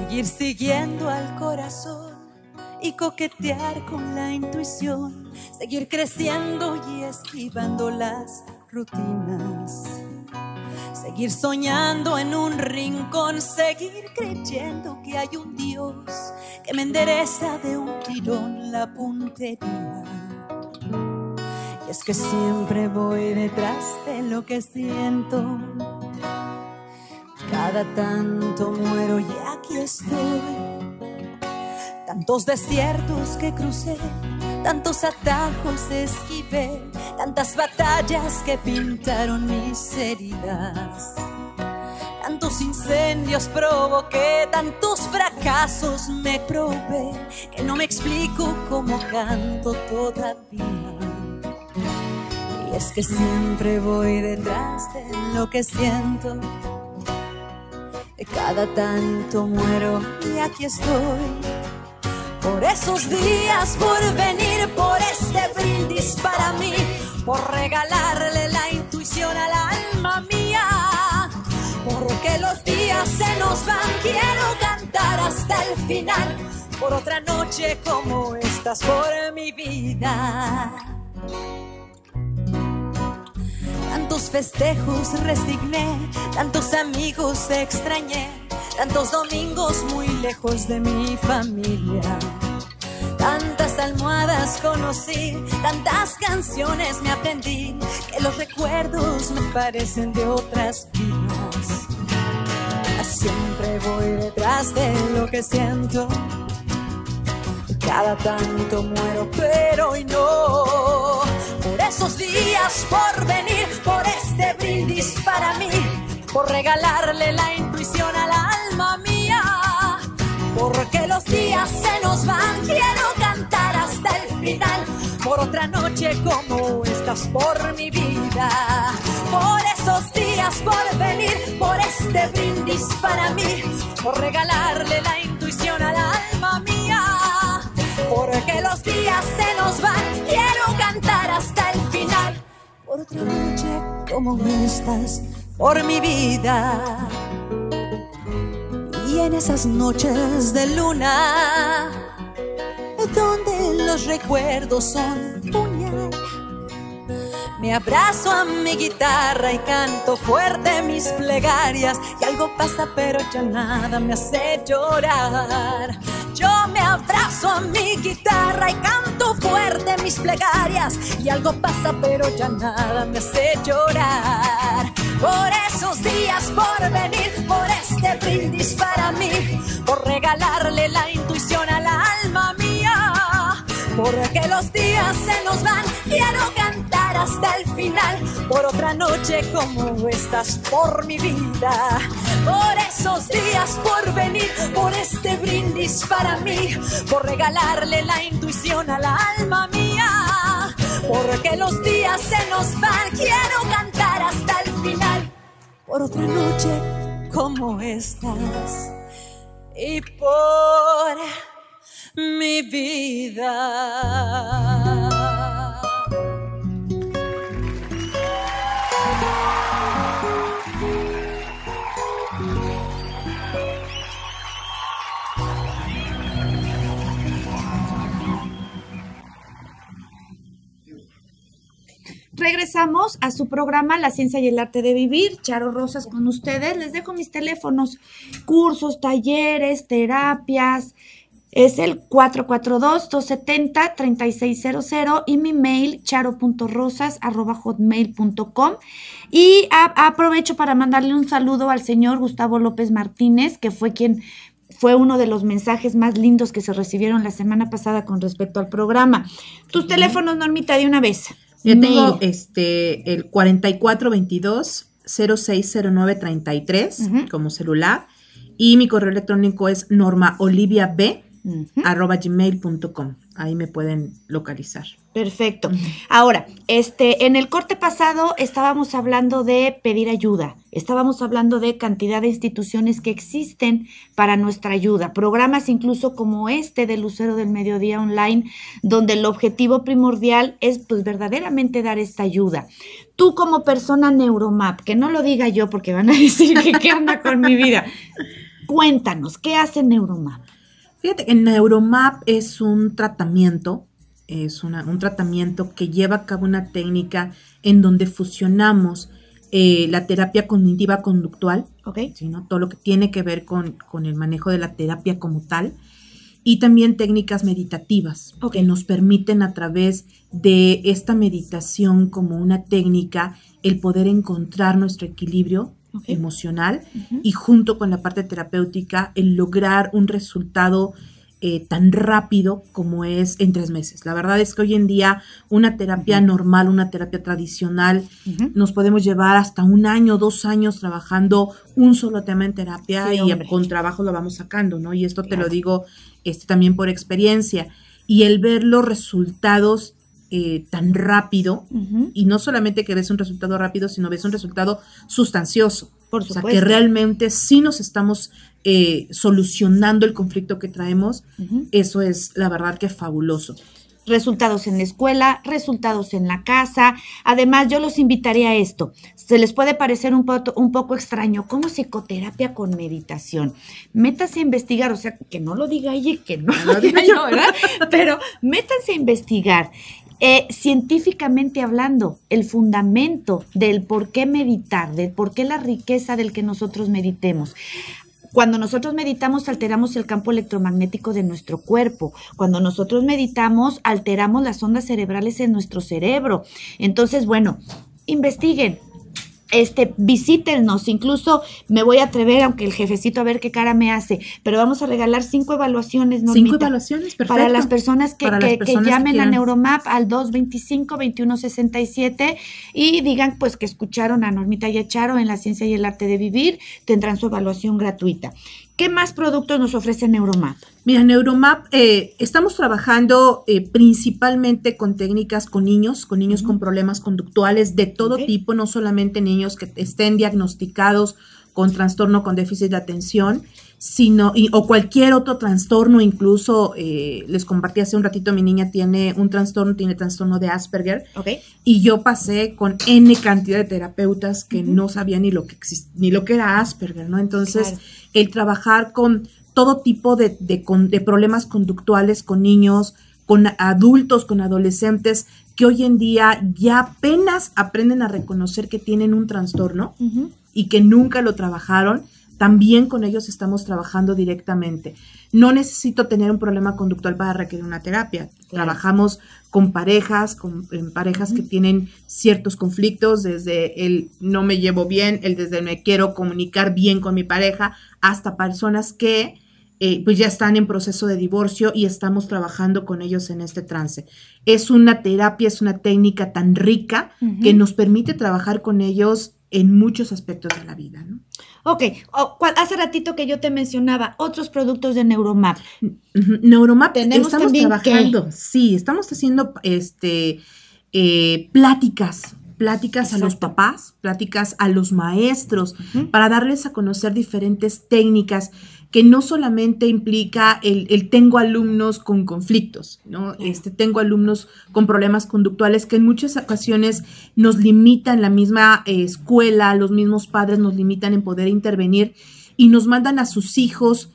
seguir siguiendo al corazón y coquetear con la intuición, seguir creciendo y esquivando las rutinas, seguir soñando en un rincón, seguir creyendo que hay un Dios que me endereza de un tirón la puntería. Y es que siempre voy detrás de lo que siento, cada tanto muero y aquí estoy. Tantos desiertos que crucé, tantos atajos esquivé, tantas batallas que pintaron mis heridas, tantos incendios provoqué, tantos fracasos me probé, que no me explico cómo canto todavía. Y es que siempre voy detrás de lo que siento, cada tanto muero y aquí estoy. Por esos días, por venir, por este brindis para mí, por regalarle la intuición al alma mía. Porque los días se nos van, quiero cantar hasta el final, por otra noche como estas, por mi vida. Tantos festejos resigné, tantos amigos extrañé, tantos domingos muy lejos de mi familia. Tantas almohadas conocí, tantas canciones me aprendí, que los recuerdos me parecen de otras vidas. Siempre voy detrás de lo que siento, cada tanto muero, pero hoy no. Por esos días, por venir, por este brindis para mí, por regalarle la intuición al alma mía. Porque los días se nos van, quiero cantar hasta el final, por otra noche como estas, por mi vida. Por esos días, por venir, por este brindis para mí, por regalarle la intuición al alma mía. Porque los días se nos van, quiero cantar hasta el final, por otra noche como estas, por mi vida. Y en esas noches de luna, donde los recuerdos son puñal, me abrazo a mi guitarra y canto fuerte mis plegarias. Y algo pasa pero ya nada me hace llorar. Yo me abrazo a mi guitarra y canto fuerte mis plegarias. Y algo pasa pero ya nada me hace llorar. Por esos días, por venir, por este brindis para mí, por regalarle la intuición al alma mía. Porque los días se nos van, quiero cantar hasta el final, por otra noche como estas, por mi vida. Por esos días, por venir, por este brindis para mí, por regalarle la intuición al alma mía. Porque los días se nos van, quiero cantar hasta el final, por otra noche como estas y por mi vida. Regresamos a su programa La Ciencia y el Arte de Vivir. Charo Rosas con ustedes. Les dejo mis teléfonos, cursos, talleres, terapias. Es el cuatro cuatro dos, dos siete cero, tres seis cero cero y mi mail charo punto rosas arroba hotmail punto com. Y a, aprovecho para mandarle un saludo al señor Gustavo López Martínez, que fue quien fue uno de los mensajes más lindos que se recibieron la semana pasada con respecto al programa. Tus uh-huh. teléfonos, Normita, de una vez. Yo tengo este el cuarenta y cuatro veintidós, cero seis cero nueve treinta y tres uh-huh. como celular, y mi correo electrónico es normaoliviab uh-huh. arroba gmail punto com. Ahí me pueden localizar. Perfecto. Ahora, este, en el corte pasado estábamos hablando de pedir ayuda, estábamos hablando de cantidad de instituciones que existen para nuestra ayuda, programas incluso como este de Lucero del Mediodía Online, donde el objetivo primordial es pues verdaderamente dar esta ayuda. Tú como persona Neuromap, que no lo diga yo porque van a decir que qué onda con mi vida, Cuéntanos, ¿qué hace Neuromap? Fíjate que Neuromap es un tratamiento, es una, un tratamiento que lleva a cabo una técnica en donde fusionamos eh, la terapia cognitiva conductual, Okay. ¿sí, no? Todo lo que tiene que ver con, con el manejo de la terapia como tal, y también técnicas meditativas Okay. que nos permiten a través de esta meditación como una técnica el poder encontrar nuestro equilibrio Okay. emocional Uh-huh. y junto con la parte terapéutica el lograr un resultado eh, tan rápido como es en tres meses. La verdad es que hoy en día una terapia normal, una terapia tradicional, Uh-huh. nos podemos llevar hasta un año, dos años trabajando un solo tema en terapia Sí, y hombre. con trabajo lo vamos sacando, ¿no? Y esto te Claro. lo digo este, también por experiencia. Y el ver los resultados eh, tan rápido, Uh-huh. y no solamente que ves un resultado rápido, sino ves un resultado sustancioso. Por O sea, supuesto. que realmente sí nos estamos eh, solucionando el conflicto que traemos. Uh-huh. Eso es, la verdad, que fabuloso. Resultados en la escuela, resultados en la casa. Además, yo los invitaría a esto. Se les puede parecer un, po- un poco extraño, como psicoterapia con meditación. Métase a investigar, o sea, que no lo diga ella y que no lo diga yo, ¿verdad? Pero métanse a investigar. Eh, científicamente hablando, el fundamento del por qué meditar, del por qué la riqueza del que nosotros meditemos. Cuando nosotros meditamos, alteramos el campo electromagnético de nuestro cuerpo. Cuando nosotros meditamos, alteramos las ondas cerebrales en nuestro cerebro. Entonces, bueno, investiguen. Este, visítenos, incluso me voy a atrever, aunque el jefecito a ver qué cara me hace, pero vamos a regalar cinco evaluaciones, Normita. Cinco evaluaciones, perfecto. Para las personas que, Para que, las personas que que llamen quieran. a Neuromap al dos veinticinco, veintiuno sesenta y siete y digan pues que escucharon a Normita y a Charo en La Ciencia y el Arte de Vivir, tendrán su evaluación gratuita. ¿Qué más productos nos ofrece Neuromap? Mira, Neuromap, eh, estamos trabajando eh, principalmente con técnicas con niños, con niños Ujú. con problemas conductuales de todo Ok. tipo, no solamente niños que estén diagnosticados con trastorno con déficit de atención, sino, y- o cualquier otro trastorno, incluso eh, les compartí hace un ratito, mi niña tiene un trastorno, tiene trastorno de Asperger, ¿Ok? y yo pasé con N cantidad de terapeutas que Ujú. no sabían ni lo que exist- ni lo que era Asperger, ¿no? Entonces, Claro. el trabajar con todo tipo de, de, con- de problemas conductuales con niños, con adultos, con adolescentes, que hoy en día ya apenas aprenden a reconocer que tienen un trastorno Ujú. y que nunca lo trabajaron, también con ellos estamos trabajando directamente. No necesito tener un problema conductual para requerir una terapia. Claro. Trabajamos con parejas, con en parejas que tienen ciertos conflictos, desde el no me llevo bien, el desde me quiero comunicar bien con mi pareja, hasta personas que eh, pues ya están en proceso de divorcio y estamos trabajando con ellos en este trance. Es una terapia, es una técnica tan rica Ujú. que nos permite trabajar con ellos en muchos aspectos de la vida, ¿no? Ok, oh, cua- hace ratito que yo te mencionaba otros productos de Neuromap. Ujú. Neuromap, Tenemos estamos también, trabajando, sí, estamos haciendo este eh, pláticas, pláticas a los Exacto. papás, pláticas a los maestros, Ujú. para darles a conocer diferentes técnicas que no solamente implica el, el tengo alumnos con conflictos, ¿no? Claro. Este, tengo alumnos con problemas conductuales que en muchas ocasiones nos limitan, la misma eh, escuela, los mismos padres nos limitan en poder intervenir y nos mandan a sus hijos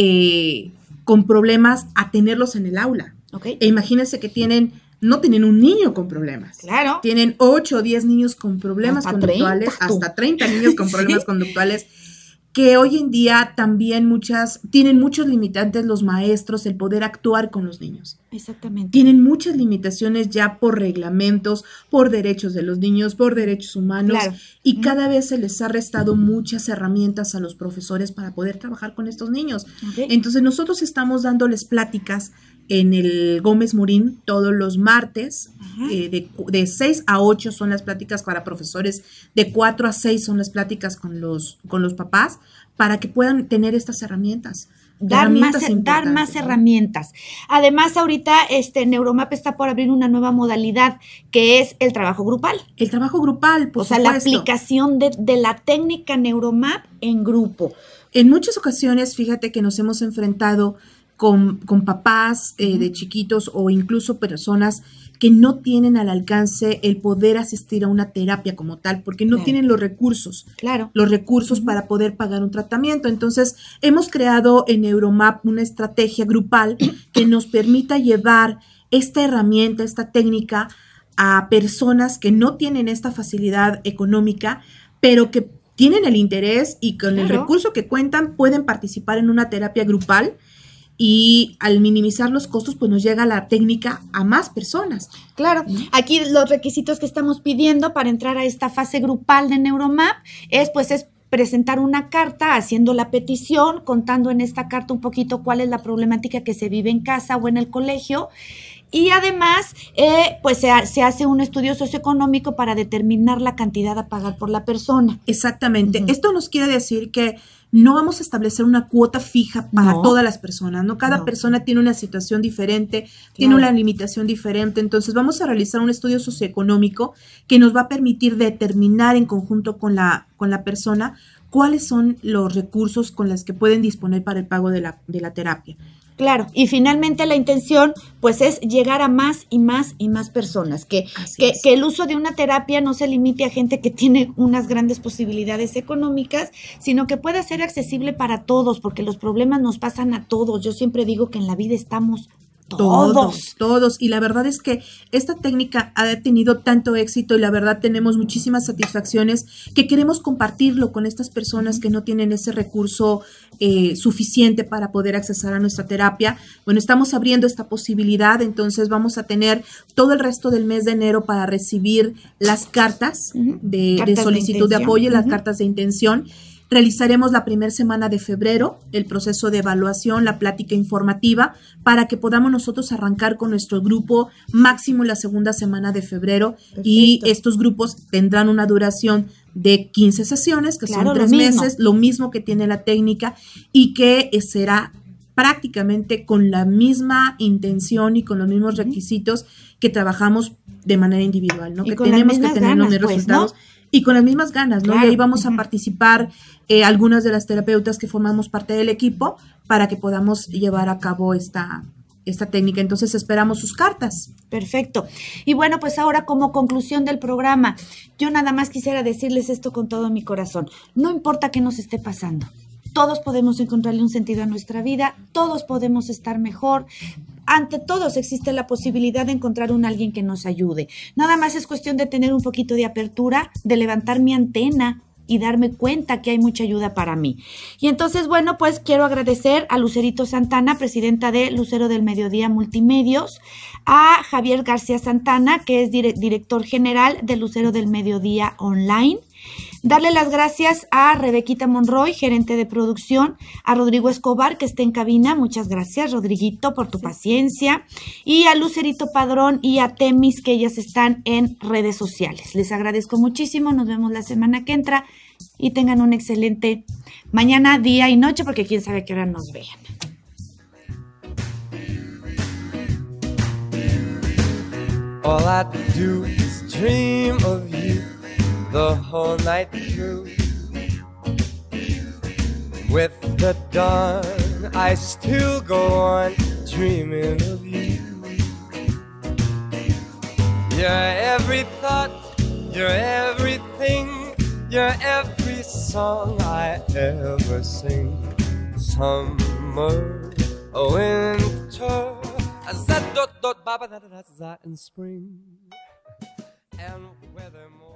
eh, con problemas a tenerlos en el aula. Ok, E imagínense que tienen, no tienen un niño con problemas. claro. Tienen ocho o diez niños con problemas Hasta conductuales, treinta, tú. hasta treinta niños con Sí. problemas conductuales, que hoy en día también muchas, tienen muchos limitantes los maestros el poder actuar con los niños. Exactamente. Tienen muchas limitaciones ya por reglamentos, por derechos de los niños, por derechos humanos, Claro. y Ujú. cada vez se les ha restado muchas herramientas a los profesores para poder trabajar con estos niños. Ok. Entonces nosotros estamos dándoles pláticas en el Gómez Morín todos los martes, Ajá. eh, de, cu- de seis a ocho son las pláticas para profesores, de cuatro a seis son las pláticas con los, con los papás, para que puedan tener estas herramientas. Dar herramientas más, dar importantes, más ¿no? herramientas. Además, ahorita este Neuromap está por abrir una nueva modalidad que es el trabajo grupal. El trabajo grupal, por o sea, la supuesto. aplicación de, de la técnica Neuromap en grupo. En muchas ocasiones, fíjate que nos hemos enfrentado con, con papás eh, de chiquitos o incluso personas que no tienen al alcance el poder asistir a una terapia como tal, porque no Claro. tienen los recursos, Claro. los recursos Ujú. para poder pagar un tratamiento. Entonces, hemos creado en Neuromap una estrategia grupal que nos permita llevar esta herramienta, esta técnica a personas que no tienen esta facilidad económica, pero que tienen el interés y con el Claro. recurso que cuentan pueden participar en una terapia grupal, y al minimizar los costos pues nos llega la técnica a más personas. Claro, aquí los requisitos que estamos pidiendo para entrar a esta fase grupal de Neuromap es pues es presentar una carta haciendo la petición, contando en esta carta un poquito cuál es la problemática que se vive en casa o en el colegio. Y además, eh, pues se, ha- se hace un estudio socioeconómico para determinar la cantidad a pagar por la persona. Exactamente. Ujú. Esto nos quiere decir que no vamos a establecer una cuota fija para No. todas las personas, ¿no? Cada No. persona tiene una situación diferente, tiene Claro. una limitación diferente. Entonces vamos a realizar un estudio socioeconómico que nos va a permitir determinar en conjunto con la, con la persona cuáles son los recursos con los que pueden disponer para el pago de la, de la terapia. Claro, y finalmente la intención pues es llegar a más y más y más personas, que, Así que, es. que el uso de una terapia no se limite a gente que tiene unas grandes posibilidades económicas, sino que pueda ser accesible para todos, porque los problemas nos pasan a todos. Yo siempre digo que en la vida estamos todos. Todos, todos. Y la verdad es que esta técnica ha tenido tanto éxito y la verdad tenemos muchísimas satisfacciones que queremos compartirlo con estas personas que no tienen ese recurso eh, suficiente para poder accesar a nuestra terapia. Bueno, estamos abriendo esta posibilidad, entonces vamos a tener todo el resto del mes de enero para recibir las cartas Ujú. de, de Cartas de solicitud de, intención. apoyo, las Ujú. cartas de intención. Realizaremos la primera semana de febrero el proceso de evaluación, la plática informativa, para que podamos nosotros arrancar con nuestro grupo máximo la segunda semana de febrero. Y Perfecto. estos grupos tendrán una duración de quince sesiones, que Claro, son lo tres mismo. meses, lo mismo que tiene la técnica, y que eh, será prácticamente con la misma intención y con los mismos Ujú. requisitos que trabajamos de manera individual, ¿no? Y Que con las tenemos que mismas tener los ganas, mismos pues, resultados. ¿no? Y con las mismas ganas, ¿no? Claro. Y ahí vamos a Ujú. participar eh, algunas de las terapeutas que formamos parte del equipo para que podamos llevar a cabo esta, esta técnica. Entonces esperamos sus cartas. Perfecto. Y bueno, pues ahora como conclusión del programa, yo nada más quisiera decirles esto con todo mi corazón. No importa qué nos esté pasando. Todos podemos encontrarle un sentido a nuestra vida, todos podemos estar mejor. Ante todos existe la posibilidad de encontrar un alguien que nos ayude. Nada más es cuestión de tener un poquito de apertura, de levantar mi antena y darme cuenta que hay mucha ayuda para mí. Y entonces, bueno, pues quiero agradecer a Lucerito Santana, presidenta de Lucero del Mediodía Multimedios, a Javier García Santana, que es dire- director general de Lucero del Mediodía Online. Darle las gracias a Rebequita Monroy, gerente de producción, a Rodrigo Escobar, que está en cabina. Muchas gracias, Rodriguito, por tu paciencia. Y a Lucerito Padrón y a Temis, que ellas están en redes sociales. Les agradezco muchísimo. Nos vemos la semana que entra y tengan un excelente mañana, día y noche, porque quién sabe a qué hora nos vean. All I do is dream of you the whole night through. With the dawn, I still go on dreaming of you. You're every thought, you're everything, you're every song I ever sing. Summer, winter, za dot dot ba ba da da da za in spring, and weather more.